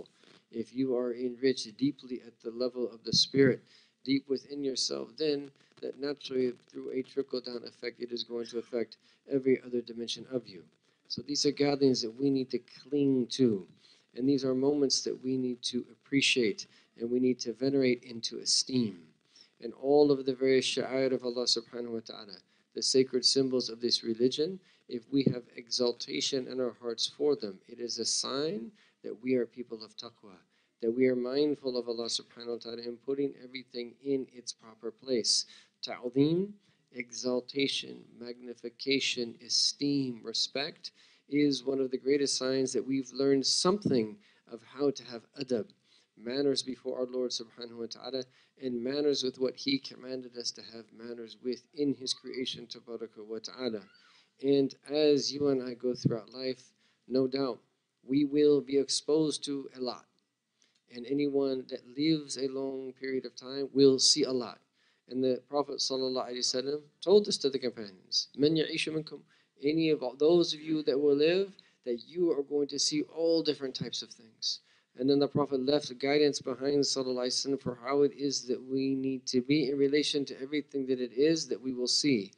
if you are enriched deeply at the level of the spirit, deep within yourself, then that naturally through a trickle-down effect, it is going to affect every other dimension of you. So these are gatherings that we need to cling to. And these are moments that we need to appreciate and we need to venerate into esteem. And all of the various sha'air of Allah subhanahu wa ta'ala, the sacred symbols of this religion, if we have exaltation in our hearts for them, it is a sign that we are people of taqwa, that we are mindful of Allah subhanahu wa ta'ala and putting everything in its proper place. Ta'zeem, exaltation, magnification, esteem, respect, is one of the greatest signs that we've learned something of how to have adab, manners before our Lord subhanahu wa ta'ala, and manners with what He commanded us to have manners with in His creation tabaraka wa ta'ala. And as you and I go throughout life, no doubt, we will be exposed to a lot. And anyone that lives a long period of time will see a lot. And the Prophet ﷺ told this to the companions, مَنْ يَعِيشُ مِنْكُمْ, any of those of you that will live, that you are going to see all different types of things. And then the Prophet left guidance behind ﷺ for how it is that we need to be in relation to everything that it is that we will see.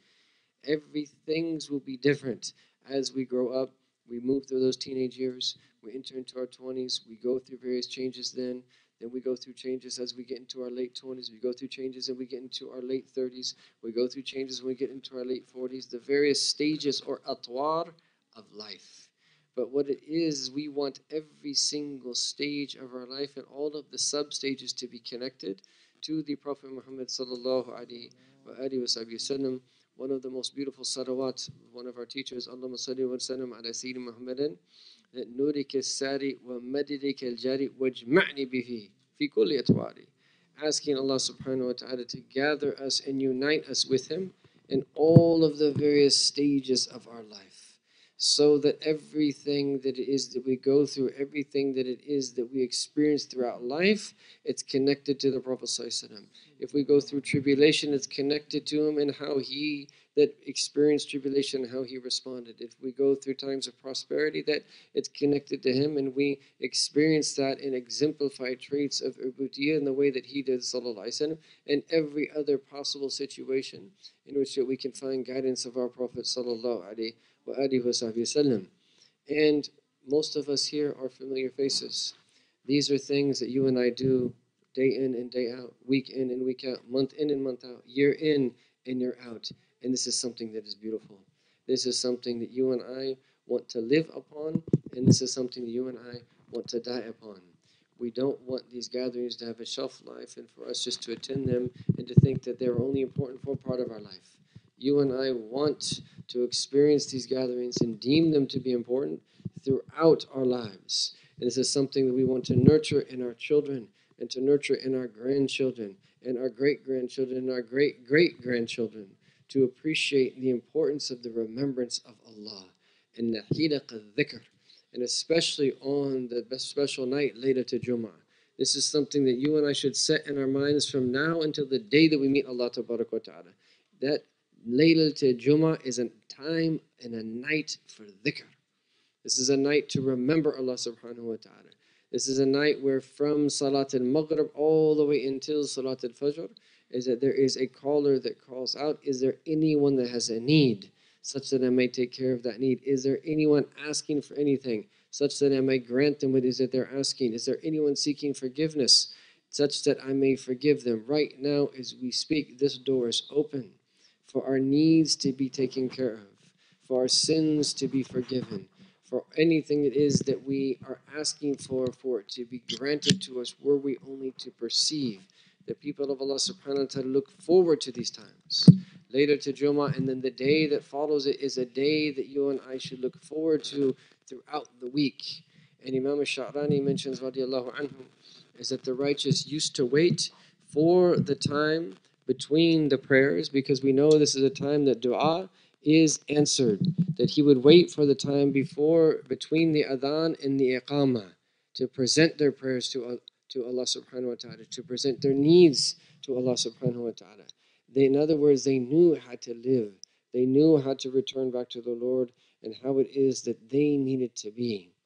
Everything will be different as we grow up. We move through those teenage years. We enter into our 20s. We go through various changes then. Then we go through changes as we get into our late 20s. We go through changes and we get into our late 30s. We go through changes when we get into our late 40s. The various stages or atwar of life. But what it is, we want every single stage of our life and all of the sub-stages to be connected to the Prophet Muhammad sallallahu alaihi wasallam. One of the most beautiful salawat, one of our teachers, Allahumma salli wa sallam ala Sayyidina Muhammadin, that nurika as-sari wa madidika al-jari wajma'ni bihi fi kulli atwari. Asking Allah subhanahu wa ta'ala to gather us and unite us with Him in all of the various stages of our life, so that everything that it is that we go through, everything that it is that we experience throughout life, it's connected to the Prophet ﷺ. If we go through tribulation, it's connected to him and how he that experienced tribulation, how he responded. If we go through times of prosperity, that it's connected to him and we experience that and exemplify traits of ubudiyya in the way that he did, sallallahu alaihi wasallam, and every other possible situation in which we can find guidance of our Prophet sallallahu alaihi wasallam. And most of us here are familiar faces. These are things that you and I do day in and day out, week in and week out, month in and month out, year in and year out. And this is something that is beautiful. This is something that you and I want to live upon, and this is something that you and I want to die upon. We don't want these gatherings to have a shelf life and for us just to attend them and to think that they're only important for part of our life. You and I want to experience these gatherings and deem them to be important throughout our lives. And this is something that we want to nurture in our children and to nurture in our grandchildren and our great-grandchildren and our great-great-grandchildren, to appreciate the importance of the remembrance of Allah and the hilaq al-dhikr, and especially on the special night, Laylatul Jum'ah. This is something that you and I should set in our minds from now until the day that we meet Allah Tabarak wa Ta'ala. That Laylatul Jum'ah is a time and a night for dhikr. This is a night to remember Allah subhanahu wa ta'ala. This is a night where from Salat al-Maghrib all the way until Salat al-Fajr is that there is a caller that calls out, is there anyone that has a need such that I may take care of that need? Is there anyone asking for anything such that I may grant them what it is that they're asking? Is there anyone seeking forgiveness such that I may forgive them? Right now as we speak, this door is open for our needs to be taken care of, for our sins to be forgiven, for anything it is that we are asking for it to be granted to us, were we only to perceive. The people of Allah subhanahu wa ta'ala look forward to these times. Later to Jummah, and then the day that follows it is a day that you and I should look forward to throughout the week. And Imam al-Sha'rani mentions, radiallahu anhu, is that the righteous used to wait for the time between the prayers, because we know this is a time that dua is answered, that he would wait for the time between the adhan and the iqamah to present their prayers to Allah subhanahu wa ta'ala, to present their needs to Allah subhanahu wa ta'ala. In other words, they knew how to live. They knew how to return back to the Lord and how it is that they needed to be.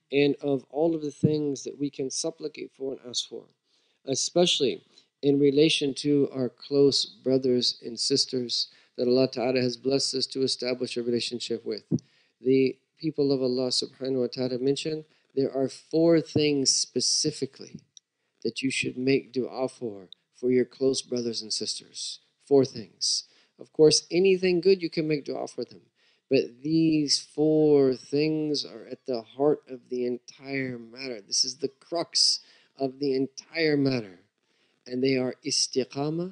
and of all of the things that we can supplicate for and ask for, especially in relation to our close brothers and sisters that Allah Ta'ala has blessed us to establish a relationship with. The people of Allah Subhanahu wa Ta'ala mentioned there are 4 things specifically that you should make dua for your close brothers and sisters. 4 things. Of course, anything good you can make dua for them. But these 4 things are at the heart of the entire matter. This is the crux of the entire matter. And they are istiqamah,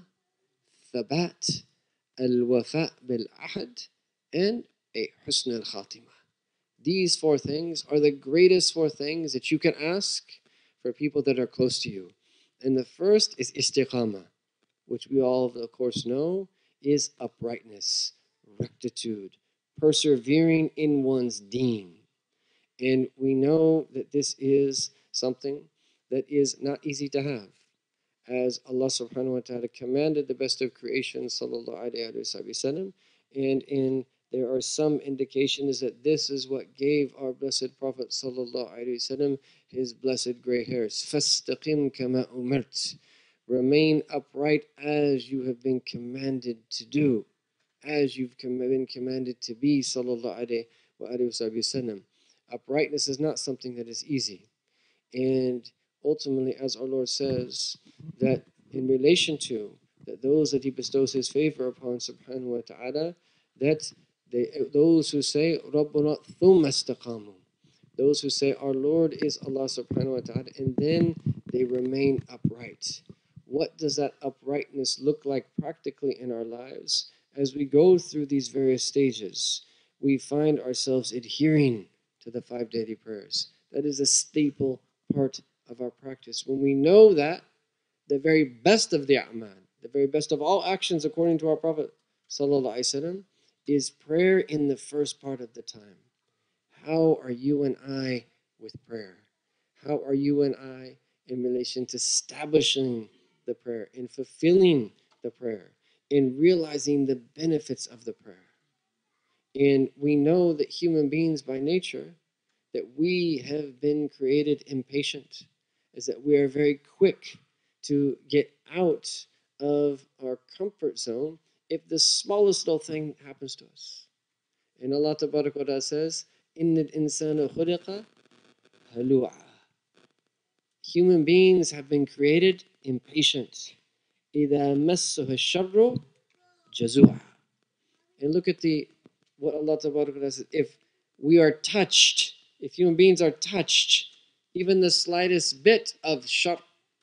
thabat, al-wafa' bil-ahad, and a husn al-khatimah. These 4 things are the greatest 4 things that you can ask for people that are close to you. And the first is istiqamah, which we all, of course, know is uprightness, rectitude, persevering in one's deen. And we know that this is something that is not easy to have. As Allah subhanahu wa ta'ala commanded the best of creation, sallallahu alayhi wa sallam, and there are some indications that this is what gave our blessed Prophet sallallahu alayhi wa sallam his blessed gray hairs. فَاسْتَقِمْ كَمَا أُمِرْتَ. Remain upright as you have been commanded to do, as you've been commanded to be, sallallahu alayhi wa sallam. Uprightness is not something that is easy. And ultimately, as our Lord says, that in relation to that those that He bestows His favor upon subhanahu wa ta'ala, that those who say, Rabbuna thumma istaqamu, those who say, our Lord is Allah subhanahu wa ta'ala, and then they remain upright. What does that uprightness look like practically in our lives? As we go through these various stages, we find ourselves adhering to the 5 daily prayers. That is a staple part of our practice. When we know that, the very best of the a'mal, the very best of all actions according to our Prophet sallallahu alaihi wasallam, is prayer in the first part of the time. How are you and I with prayer? How are you and I in relation to establishing the prayer, in fulfilling the prayer, in realizing the benefits of the prayer? And we know that human beings by nature, that we have been created impatient, is that we are very quick to get out of our comfort zone if the smallest little thing happens to us. And Allah Tabarak wa Ta'ala says, إِنَّ الْإِنسَانَ خُلِقَ هَلُوعًا. Human beings have been created impatient. إِذَا مَسَّهُ الشَّرُّ جَزُوعًا. And look at what Allah Tabarak wa Ta'ala says. If we are touched, if human beings are touched, even the slightest bit of shar,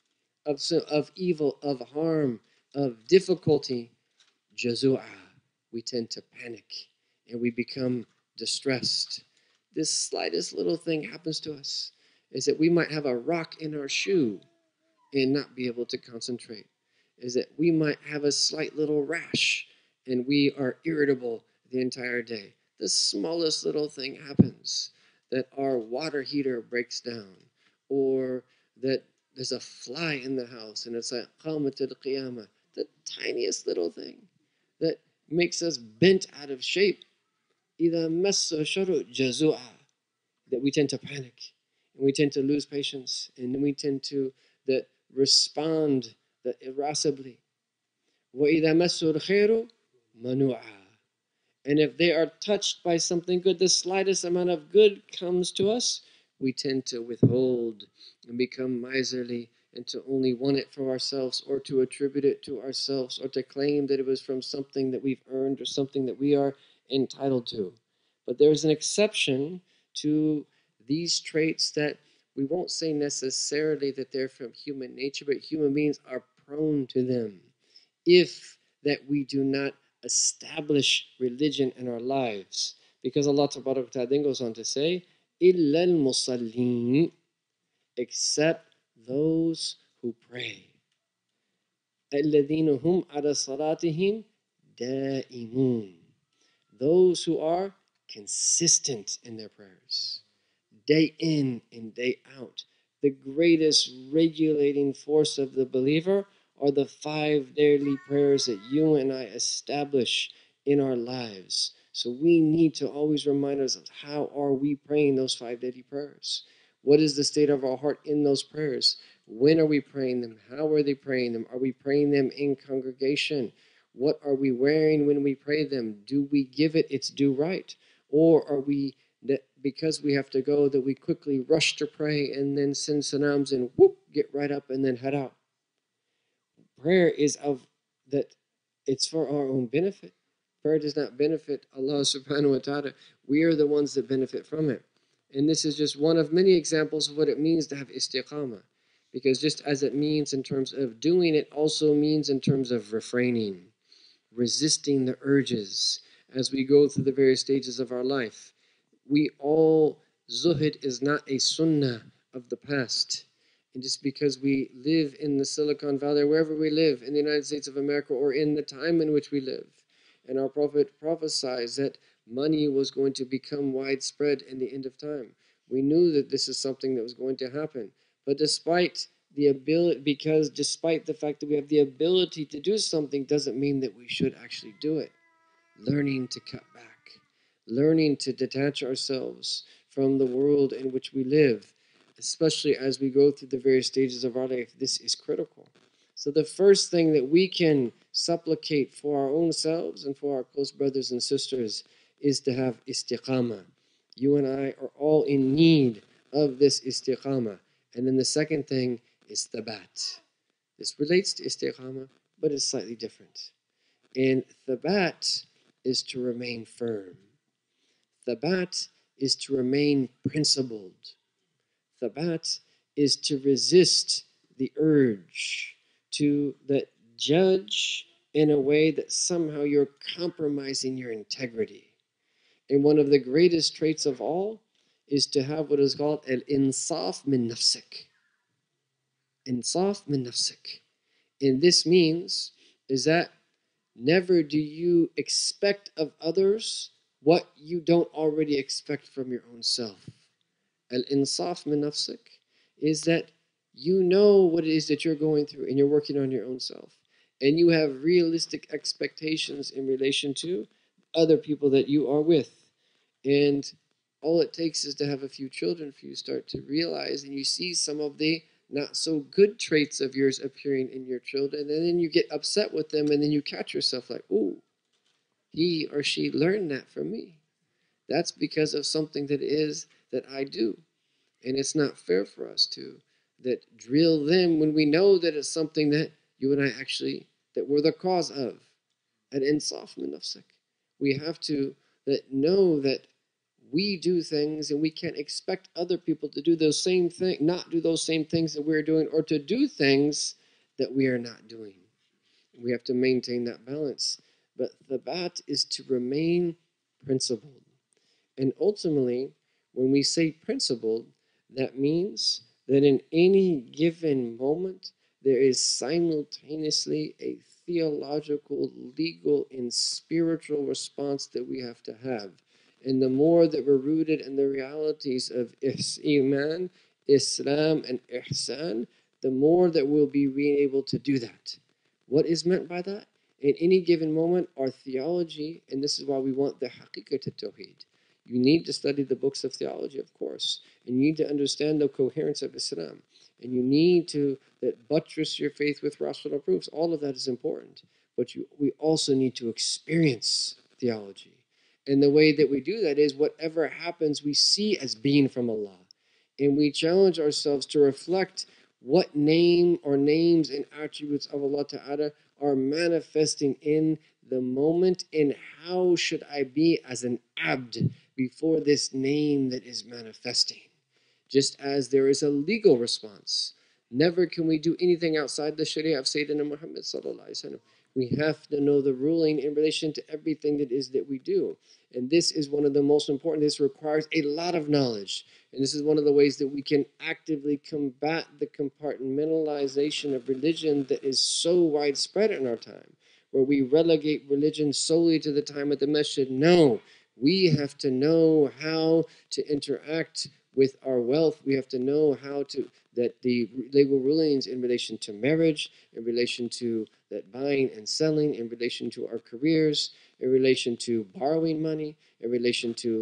of evil, of harm, of difficulty, jazua, we tend to panic and we become distressed. This slightest little thing happens to us, is that we might have a rock in our shoe and not be able to concentrate, is that we might have a slight little rash and we are irritable the entire day. The smallest little thing happens, that our water heater breaks down, or that there's a fly in the house and it's like qamat al-qiyamah, the tiniest little thing that makes us bent out of shape. إِذَا مَسَّ الشَّرُّ جَزُوعًا. That we tend to panic and we tend to lose patience and we tend to respond irascibly. وَإِذَا مَسَّ الْخَيْرُ مَنُوعًا. And if they are touched by something good, the slightest amount of good comes to us, we tend to withhold and become miserly and to only want it for ourselves, or to attribute it to ourselves, or to claim that it was from something that we've earned or something that we are entitled to. But there's an exception to these traits that we won't say necessarily that they're from human nature, but human beings are prone to them if that we do not establish religion in our lives. Because Allah Ta'ala then goes on to say, إِلَّا الْمُصَلِّينَ, except those who pray. الَّذِينَ هُمْ عَلَى صَلَاتِهِمْ دَائِمُونَ, those who are consistent in their prayers, day in and day out. The greatest regulating force of the believer are the 5 daily prayers that you and I establish in our lives. So we need to always remind ourselves, how are we praying those 5 daily prayers? What is the state of our heart in those prayers? When are we praying them? How are they praying them? Are we praying them in congregation? What are we wearing when we pray them? Do we give it its due right? Or are we, that because we have to go, that we quickly rush to pray and then send salams and whoop, get right up and then head out? Prayer is of that, it's for our own benefit. Prayer does not benefit Allah subhanahu wa ta'ala. We are the ones that benefit from it. And this is just one of many examples of what it means to have istiqamah. Because just as it means in terms of doing, it also means in terms of refraining, resisting the urges as we go through the various stages of our life. Zuhud is not a sunnah of the past. And just because we live in the Silicon Valley, or wherever we live, in the United States of America, or in the time in which we live, and our Prophet prophesied that money was going to become widespread in the end of time. We knew that this is something that was going to happen. But despite the fact that we have the ability to do something, doesn't mean that we should actually do it. Learning to cut back, learning to detach ourselves from the world in which we live, especially as we go through the various stages of our life, this is critical. So the first thing that we can supplicate for our own selves and for our close brothers and sisters is to have istiqamah. You and I are all in need of this istiqamah. And then the second thing is thabat. This relates to istiqamah, but it's slightly different. And thabat is to remain firm. Thabat is to remain principled. Thabat is to resist the urge to judge in a way that somehow you're compromising your integrity. And one of the greatest traits of all is to have what is called al-insaf min nafsik. Insaf min nafsik. And this means is that never do you expect of others what you don't already expect from your own self. Al-insaf min nafsik is that you know what it is that you're going through and you're working on your own self. And you have realistic expectations in relation to other people that you are with. And all it takes is to have a few children for you to start to realize, and you see some of the not so good traits of yours appearing in your children, and then you get upset with them, and then you catch yourself like, ooh, he or she learned that from me. That's because of something that I do. And it's not fair for us to drill them when we know that it's something that you and I actually, that we're the cause of. Al-insaf min nafsik. We have to know that we do things and we can't expect other people to do those same things, not do those same things that we're doing, or to do things that we are not doing. We have to maintain that balance. But thabat is to remain principled. And ultimately, when we say principled, that means that in any given moment, there is simultaneously a theological, legal, and spiritual response that we have to have. And the more that we're rooted in the realities of Iman, Islam, and Ihsan, the more that we'll be able to do that. What is meant by that? In any given moment, our theology, and this is why we want the Haqiqat al-Tawheed. You need to study the books of theology, of course, and you need to understand the coherence of Islam, and you need to buttress your faith with rational proofs. All of that is important, but we also need to experience theology. And the way that we do that is whatever happens, we see as being from Allah, and we challenge ourselves to reflect what name or names and attributes of Allah Ta'ala are manifesting in the moment, and how should I be as an abd before this name that is manifesting. Just as there is a legal response. Never can we do anything outside the Sharia of Sayyidina Muhammad sallallahu alaihi wasallam. We have to know the ruling in relation to everything that we do. And this is one of the most important. This requires a lot of knowledge. And this is one of the ways that we can actively combat the compartmentalization of religion that is so widespread in our time, where we relegate religion solely to the time of the masjid. No, we have to know how to interact with our wealth. We have to know how to, that the legal rulings in relation to marriage, in relation to that buying and selling, in relation to our careers, in relation to borrowing money, in relation to that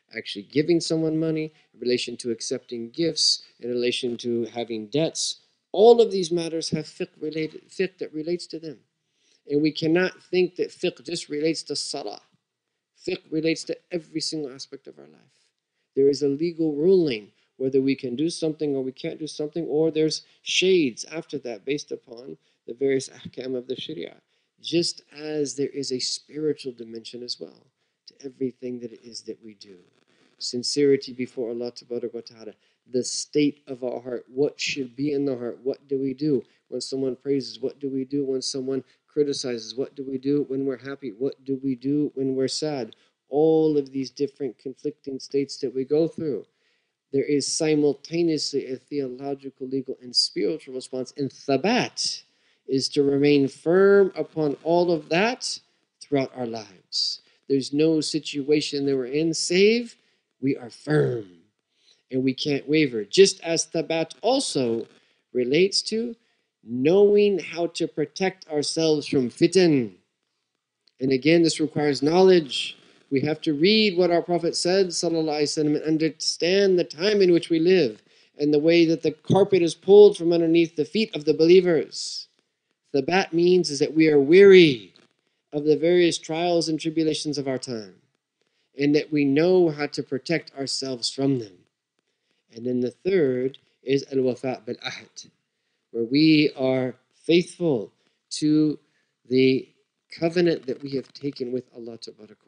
actually giving someone money, in relation to accepting gifts, in relation to having debts. All of these matters have fiqh that relates to them. And we cannot think that fiqh just relates to salah. Fiqh relates to every single aspect of our life. There is a legal ruling whether we can do something or we can't do something, or there's shades after that based upon the various ahkam of the sharia. Just as there is a spiritual dimension as well to everything that it is that we do. Sincerity before Allah Ta'ala, the state of our heart, what should be in the heart, what do we do? When someone praises, what do we do? When someone criticizes, what do we do? When we're happy, what do we do? When we're sad? All of these different conflicting states that we go through. There is simultaneously a theological, legal, and spiritual response. And thabat is to remain firm upon all of that throughout our lives. There's no situation that we're in save we are firm and we can't waver. Just as thabat also relates to knowing how to protect ourselves from fitan. And again, this requires knowledge. We have to read what our Prophet said, sallallahu alaihi wasallam, and understand the time in which we live and the way that the carpet is pulled from underneath the feet of the believers. Thabat means is that we are weary of the various trials and tribulations of our time, and that we know how to protect ourselves from them. And then the third is al-wafa' bil-ahd, where we are faithful to the covenant that we have taken with Allah Ta'ala.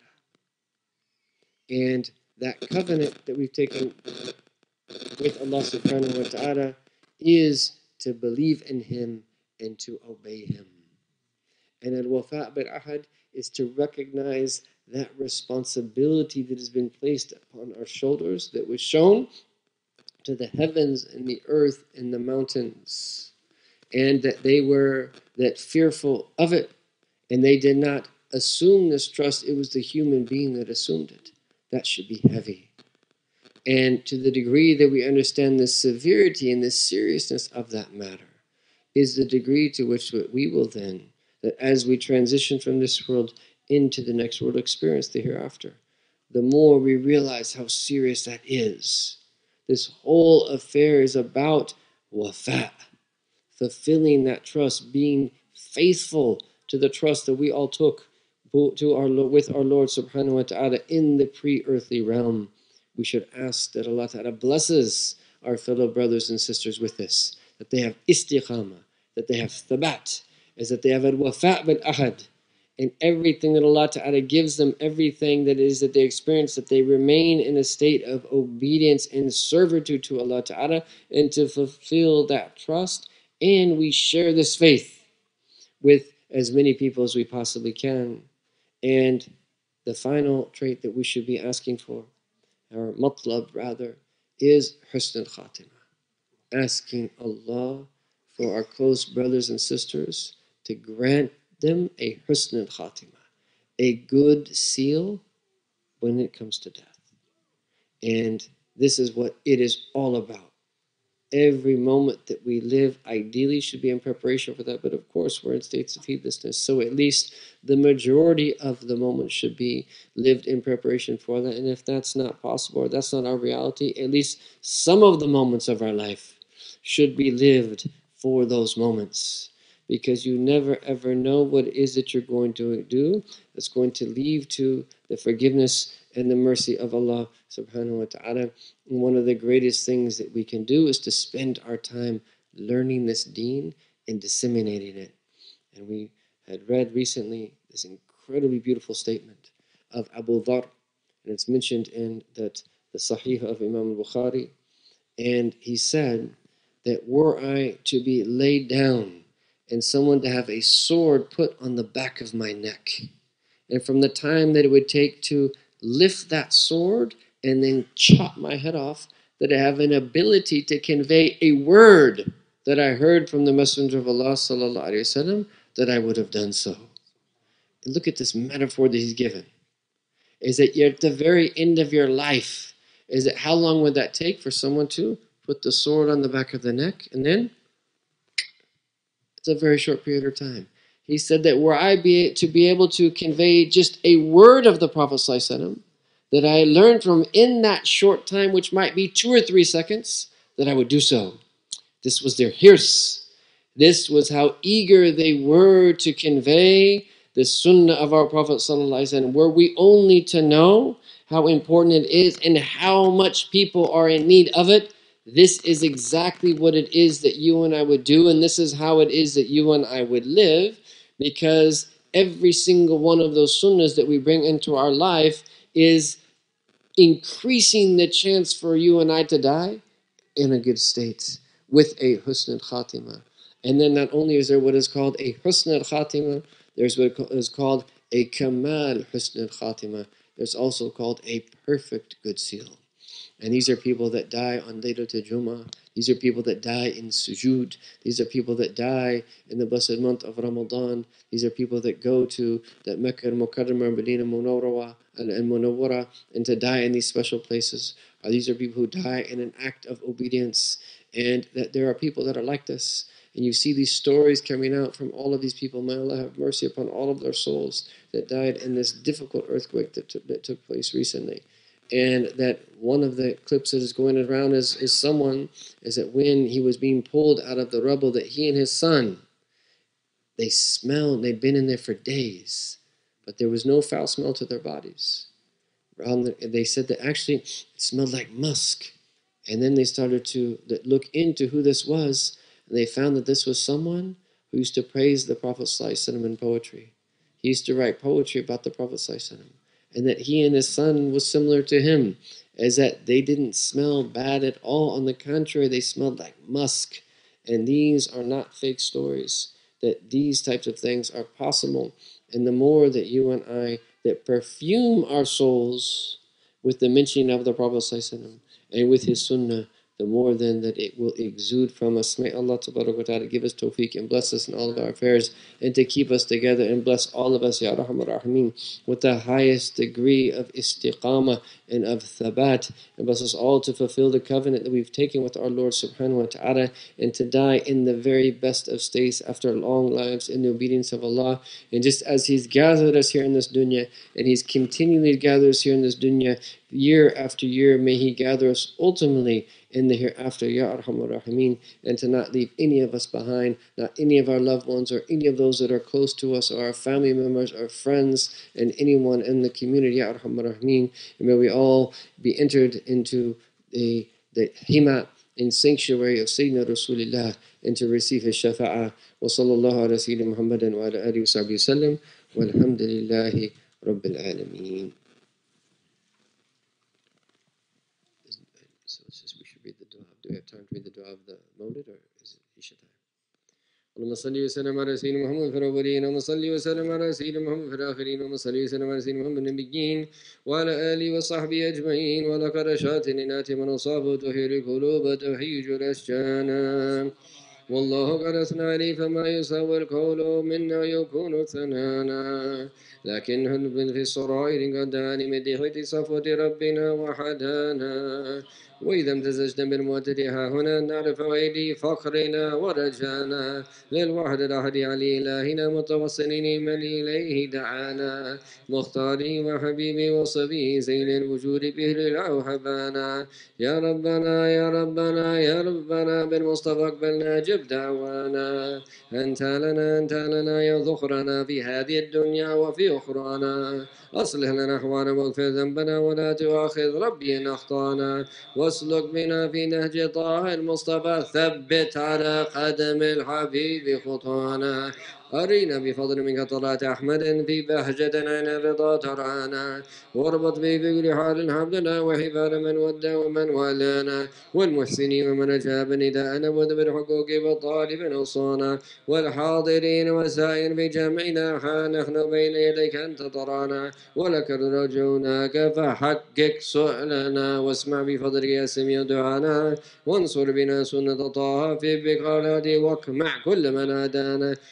And that covenant that we've taken with Allah Subhanahu wa Ta'ala is to believe in Him and to obey Him. And al-wafa' bil-ahd is to recognize that responsibility that has been placed upon our shoulders, that was shown to the heavens and the earth and the mountains, and that they were that fearful of it, and they did not assume this trust. It was the human being that assumed it. That should be heavy. And to the degree that we understand the severity and the seriousness of that matter is the degree to which we will then, that as we transition from this world into the next world experience, the hereafter, the more we realize how serious that is. This whole affair is about wafa', fulfilling that trust, being faithful to the trust that we all took to with our Lord Subhanahu wa Ta'ala in the pre-earthly realm. We should ask that Allah Ta'ala blesses our fellow brothers and sisters with this, that they have istiqamah, that they have thabat, is that they have al-wafa' bil-ahd, and everything that Allah Ta'ala gives them, everything that is that they experience, that they remain in a state of obedience and servitude to Allah Ta'ala, and to fulfill that trust. And we share this faith with as many people as we possibly can. And the final trait that we should be asking for, or matlab rather, is husn al-khatimah. Asking Allah for our close brothers and sisters to grant them a husn al-khatimah, a good seal when it comes to death. And this is what it is all about. Every moment that we live ideally should be in preparation for that, but of course we're in states of heedlessness, so at least the majority of the moments should be lived in preparation for that. And if that's not possible, or that's not our reality, at least some of the moments of our life should be lived for those moments, because you never ever know what it is that you're going to do that's going to lead to the forgiveness and the mercy of Allah Subhanahu wa Ta'ala. And one of the greatest things that we can do is to spend our time learning this deen and disseminating it. And we had read recently this incredibly beautiful statement of Abu Dharr, and it's mentioned in the Sahih of Imam al-Bukhari. And he said that were I to be laid down and someone to have a sword put on the back of my neck, and from the time that it would take to lift that sword and then chop my head off, that I have an ability to convey a word that I heard from the Messenger of Allah sallallahu alaihi wasallam, that I would have done so. And look at this metaphor that he's given. Is that you're at the very end of your life. Is that how long would that take for someone to put the sword on the back of the neck, and then it's a very short period of time. He said that were I to be able to convey just a word of the Prophet ﷺ, that I learned from in that short time, which might be 2 or 3 seconds, that I would do so. This was their hirs. This was how eager they were to convey the sunnah of our Prophet ﷺ. Were we only to know how important it is and how much people are in need of it, this is exactly what it is that you and I would do, and this is how it is that you and I would live, because every single one of those sunnahs that we bring into our life is increasing the chance for you and I to die in a good state with a husn al-khatimah. And then not only is there what is called a husn al-khatimah, there's what is called a kamal husn al-khatimah. There's also called a perfect good seal. And these are people that die on Laylatul Jummah. These are people that die in sujood. These are people that die in the blessed month of Ramadan. These are people that go to that Mecca al-Mukarramah, Medina al-Munawwara, and to die in these special places. These are people who die in an act of obedience. And that there are people that are like this. And you see these stories coming out from all of these people. May Allah have mercy upon all of their souls that died in this difficult earthquake that took place recently. And that one of the clips that is going around is that when he was being pulled out of the rubble, that he and his son, they smelled, they'd been in there for days, but there was no foul smell to their bodies. They said that actually it smelled like musk. And then they started to look into who this was, and they found that this was someone who used to praise the Prophet ﷺ in poetry. He used to write poetry about the Prophet ﷺ. And that he and his son was similar to him, as that they didn't smell bad at all. On the contrary, they smelled like musk. And these are not fake stories, that these types of things are possible. And the more that you and I that perfume our souls with the mentioning of the Prophet ﷺ and with his sunnah, the more then that it will exude from us. May Allah Ta'ala give us tawfiq and bless us in all of our affairs, and to keep us together and bless all of us, Ya Rahman Rahimeen, with the highest degree of istiqamah and of thabat, and bless us all to fulfill the covenant that we've taken with our Lord Subhanahu wa Ta'ala, and to die in the very best of states after long lives in the obedience of Allah. And just as He's gathered us here in this dunya, and He's continually gathered us here in this dunya, year after year, may He gather us ultimately in the hereafter, Ya Arhamar Rahimeen, and to not leave any of us behind, not any of our loved ones or any of those that are close to us, or our family members, our friends, and anyone in the community, Ya Arhamar Rahimeen. And may we all be entered into the hima and sanctuary of Sayyidina Rasulullah, and to receive his shafa'ah. Wa sallallahu ala Sayyidina Muhammadin wa ala alihi wa sahbihi sallam, walhamdulillahi rabbil alameen. Do we have time to read the dua of the Mawlid, or is it Isha time? اللهم صل وسلم على سيدنا محمد في الأولين، اللهم صل وسلم على سيدنا محمد في الآخرين، اللهم صل وسلم على سيدنا محمد النبيين وعلى آله وصحبه أجمعين. ولقد أشهدنا من أصابه تهير القلوب تهيج الأشجان. والله قد أثنى عليه فما يساوي القول منا يكون ثنانا، لكن في السرائر قد دعاني مدحة صفوة ربنا وحدانا. وإذا امتزجنا بالمعتد ها هنا نعرف أيدي فخرنا ورجانا للوحد الأحد علي إلهنا متوصلين من إليه دعانا، مختاري وحبيبي وصبي زين الوجود به للأوهبانا. يا ربنا يا ربنا يا ربنا بالمصطفى اقبلنا جب دعوانا. أنت لنا يا ذخرنا في هذه الدنيا وفي أخرانا. أصلح لنا أحوالنا واغفر ذنبنا ولا تؤاخذ ربي إن أخطأنا. واسلك بنا في نهج طه المصطفى ثبت على قدم الحبيب خطانا. أرينا بفضل منك طلعت أحمد في بهجة عين الرضا ترانا. واربط به في كل حال حبلنا وحبال من ودى ومن والانا، والمحسنين ومن أجاب نداءنا وذب الحقوق والطالب أوصانا. والحاضرين والسائر في جمعنا ها نحن بين يديك أنت ترانا، ولك رجوناك فحقق سؤلنا. واسمع بفضلك يا سميع دعانا، وانصر بنا سنة طه في بقالات واقمع كل من عادانا. وانظر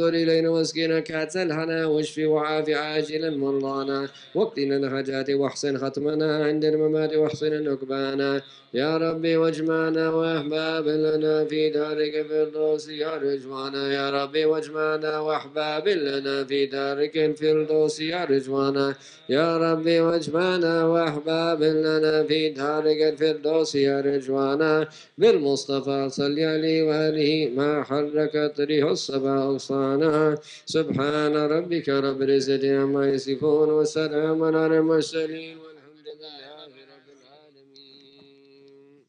انظر إلينا واسقنا كأس الهنا واشفي وعافي عاجلا مرضانا واقضنا الحاجات واحسن ختمنا عند الممات واحسن عقبانا يا ربي واجمعنا وأحباب لنا في دارك الفردوس يا رجوانا يا ربي واجمعنا وأحباب لنا في دارك الفردوس يا رجوانا يا ربي واجمعنا وأحباب لنا في دارك الفردوس يا رجوانا بالمصطفى صل عليه وآله ما حركت ريح الصبا أغصانا سبحان ربك رب العزة عما يصفون وسلام على المرسلين والحمد لله رب العالمين.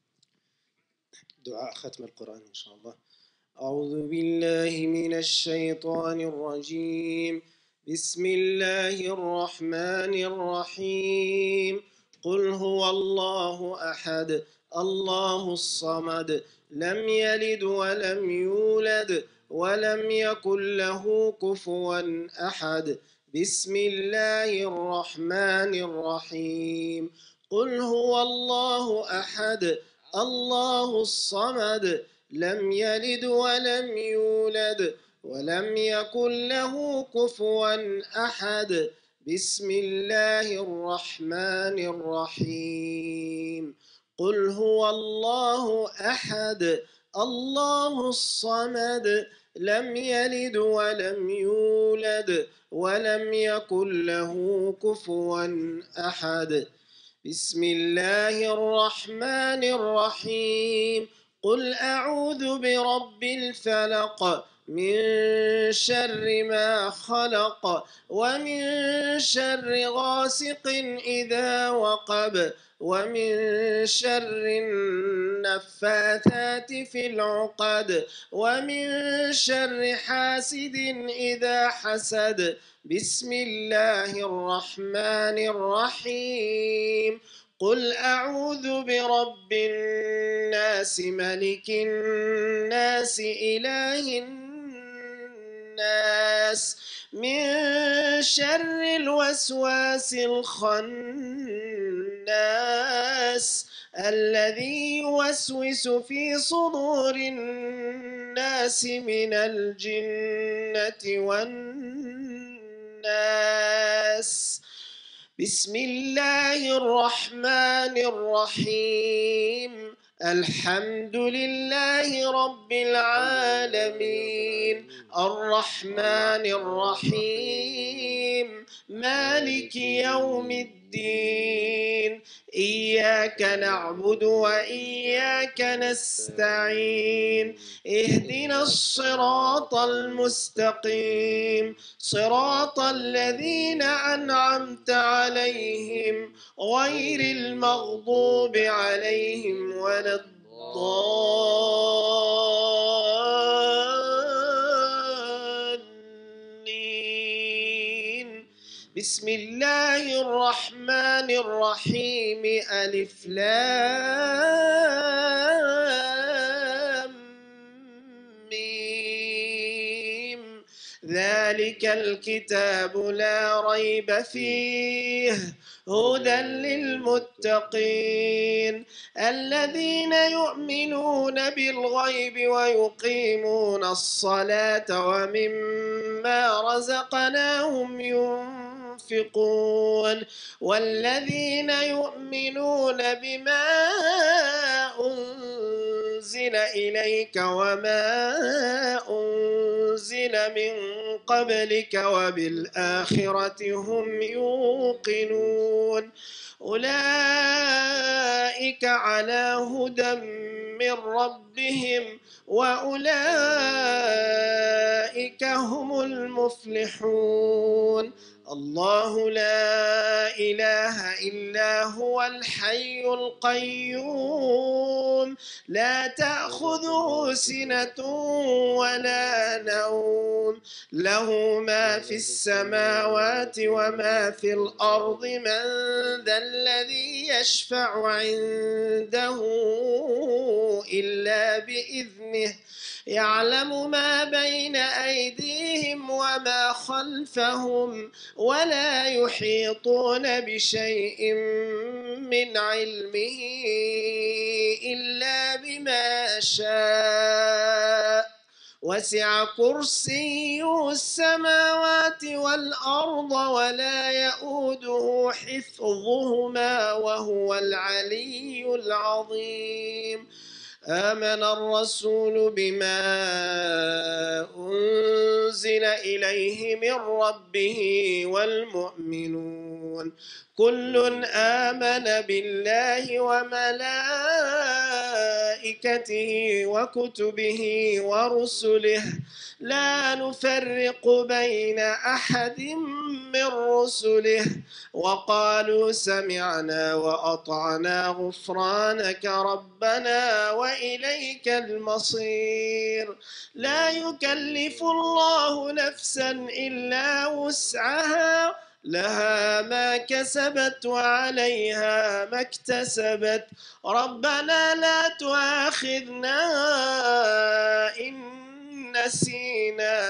دعاء ختم القرآن إن شاء الله. أعوذ بالله من الشيطان الرجيم. بسم الله الرحمن الرحيم. قل هو الله أحد الله الصمد لم يلد ولم يولد ولم يكن له كفوا أحد. بسم الله الرحمن الرحيم. قل هو الله أحد الله الصمد لم يلد ولم يولد ولم يكن له كفوا أحد. بسم الله الرحمن الرحيم. قل هو الله أحد الله الصمد لم يلد ولم يولد ولم يكن له كفوا أحد. بسم الله الرحمن الرحيم. قل أعوذ برب الفلق من شر ما خلق ومن شر غاسق إذا وقب ومن شر النفاثات في العقد ومن شر حاسد إذا حسد. بسم الله الرحمن الرحيم. قل أعوذ برب الناس ملك الناس إله الناس من شر الوسواس الخناس الذي يوسوس في صدور الناس من الجنة والناس. بسم الله الرحمن الرحيم. الحمد لله رب العالمين الرحمن الرحيم مالك يوم الدين إياك نعبد وإياك نستعين اهدنا الصراط المستقيم صراط الذين أنعمت عليهم غير المغضوب عليهم ولا الضالين. بسم الله الرحمن الرحيم ألف لام ميم ذلك الكتاب لا ريب فيه هدى للمتقين الذين يؤمنون بالغيب ويقيمون الصلاة ومما رزقناهم ينفقون والذين يؤمنون بما أنزل إليك وما أنزل من قبلك وبالآخرة هم يوقنون أولئك على هدى من ربهم وأولئك هم المفلحون. الله لا إله إلا هو الحي القيوم لا تأخذه سنة ولا نوم له ما في السماوات وما في الأرض من ذا الذي يشفع عنده إلا بإذنه يعلم ما بين أيديهم وما خلفهم ولا يحيطون بشيء من علمه إلا بما شاء وسع كرسيه السماوات والأرض ولا يؤوده حفظهما وهو العلي العظيم. آمن الرسول بما أنزل إليه من ربه والمؤمنون كل آمن بالله وملائكته وكتبه ورسله لا نفرق بين أحد من رسله وقالوا سمعنا وأطعنا غفرانك ربنا وإليك المصير. لا يكلف الله نفسا إلا وسعها لها ما كسبت وعليها ما اكتسبت ربنا لا تؤاخذنا إن نسينا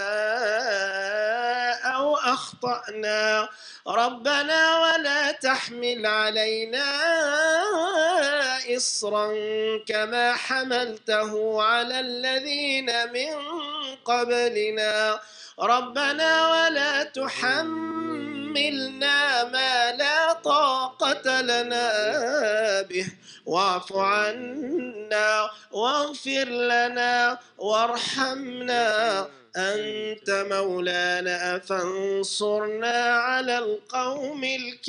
أو أخطأنا ربنا ولا تحمل علينا إصرا كما حملته على الذين من قبلنا ربنا ولا تحملنا ما لا طاقة لنا به واعف عنا واغفر لنا وارحمنا أنت مولانا فانصرنا على القوم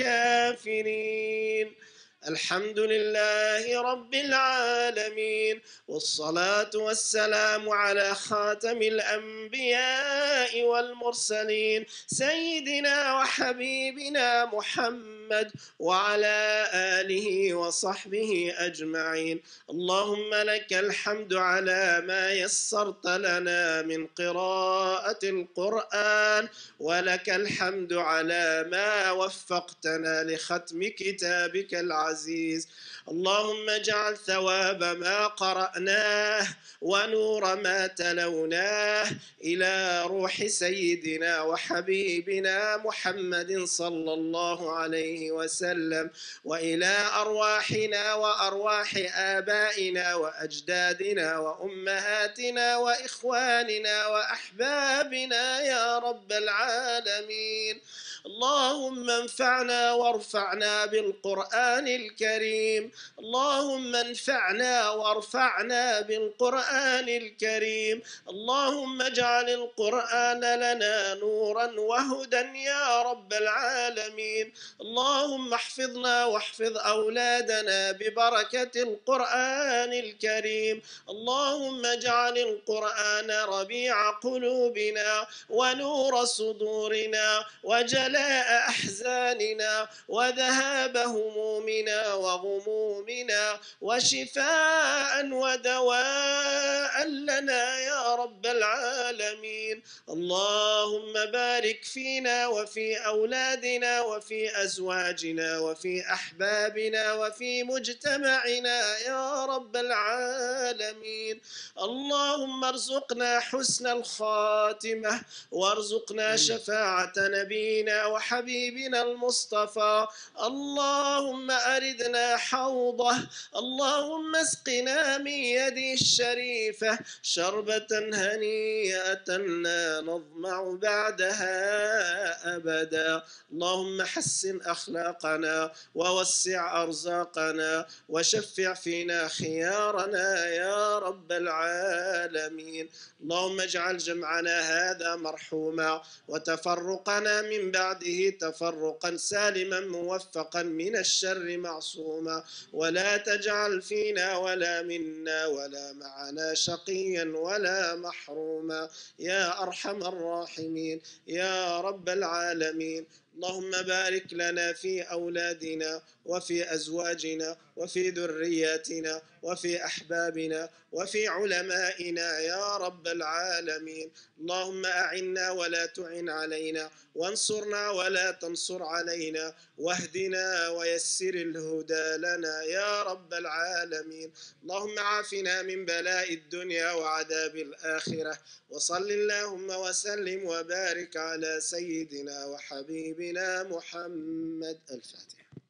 الكافرين. الحمد لله رب العالمين والصلاة والسلام على خاتم الأنبياء والمرسلين سيدنا وحبيبنا محمد وعلى آله وصحبه أجمعين. اللهم لك الحمد على ما يسرت لنا من قراءة القرآن ولك الحمد على ما وفقتنا لختم كتابك العزيز. اللهم اجعل ثواب ما قرأناه ونور ما تلوناه إلى روح سيدنا وحبيبنا محمد صلى الله عليه وسلم وإلى أرواحنا وأرواح آبائنا وأجدادنا وأمهاتنا وإخواننا وأحبابنا يا رب العالمين. اللهم انفعنا وارفعنا بالقرآن الكريم. اللهم انفعنا وارفعنا بالقرآن الكريم. اللهم اجعل القرآن لنا نورا وهدى يا رب العالمين. اللهم احفظنا واحفظ أولادنا ببركة القرآن الكريم. اللهم اجعل القرآن ربيع قلوبنا ونور صدورنا وجلاء أحزاننا وذهاب همومنا وغمومنا وشفاء ودواء لنا يا رب العالمين. اللهم بارك فينا وفي أولادنا وفي أزواجنا وفي أحبابنا وفي مجتمعنا يا رب العالمين. اللهم ارزقنا حسن الخاتمة وارزقنا شفاعة نبينا وحبيبنا المصطفى. اللهم أردنا حوضه. اللهم اسقنا من يده الشريفة شربة هنيئة لا نظمع بعدها أبدا. اللهم حسن أخلاقنا ووسع أرزاقنا وشفع فينا خيارنا يا رب العالمين. اللهم اجعل جمعنا هذا مرحوما وتفرقنا من بعده تفرقا سالما موفقا من الشر معصوما ولا تجعل فينا ولا منا ولا معنا شقيا ولا محروما يا أرحم الراحمين يا رب العالمين. اللهم بارك لنا في أولادنا وفي أزواجنا وفي ذرياتنا وفي أحبابنا وفي علمائنا يا رب العالمين. اللهم أعنا ولا تعن علينا وانصرنا ولا تنصر علينا واهدنا ويسر الهدى لنا يا رب العالمين. اللهم عافنا من بلاء الدنيا وعذاب الآخرة وصل اللهم وسلم وبارك على سيدنا وحبيبنا محمد. الفاتحة.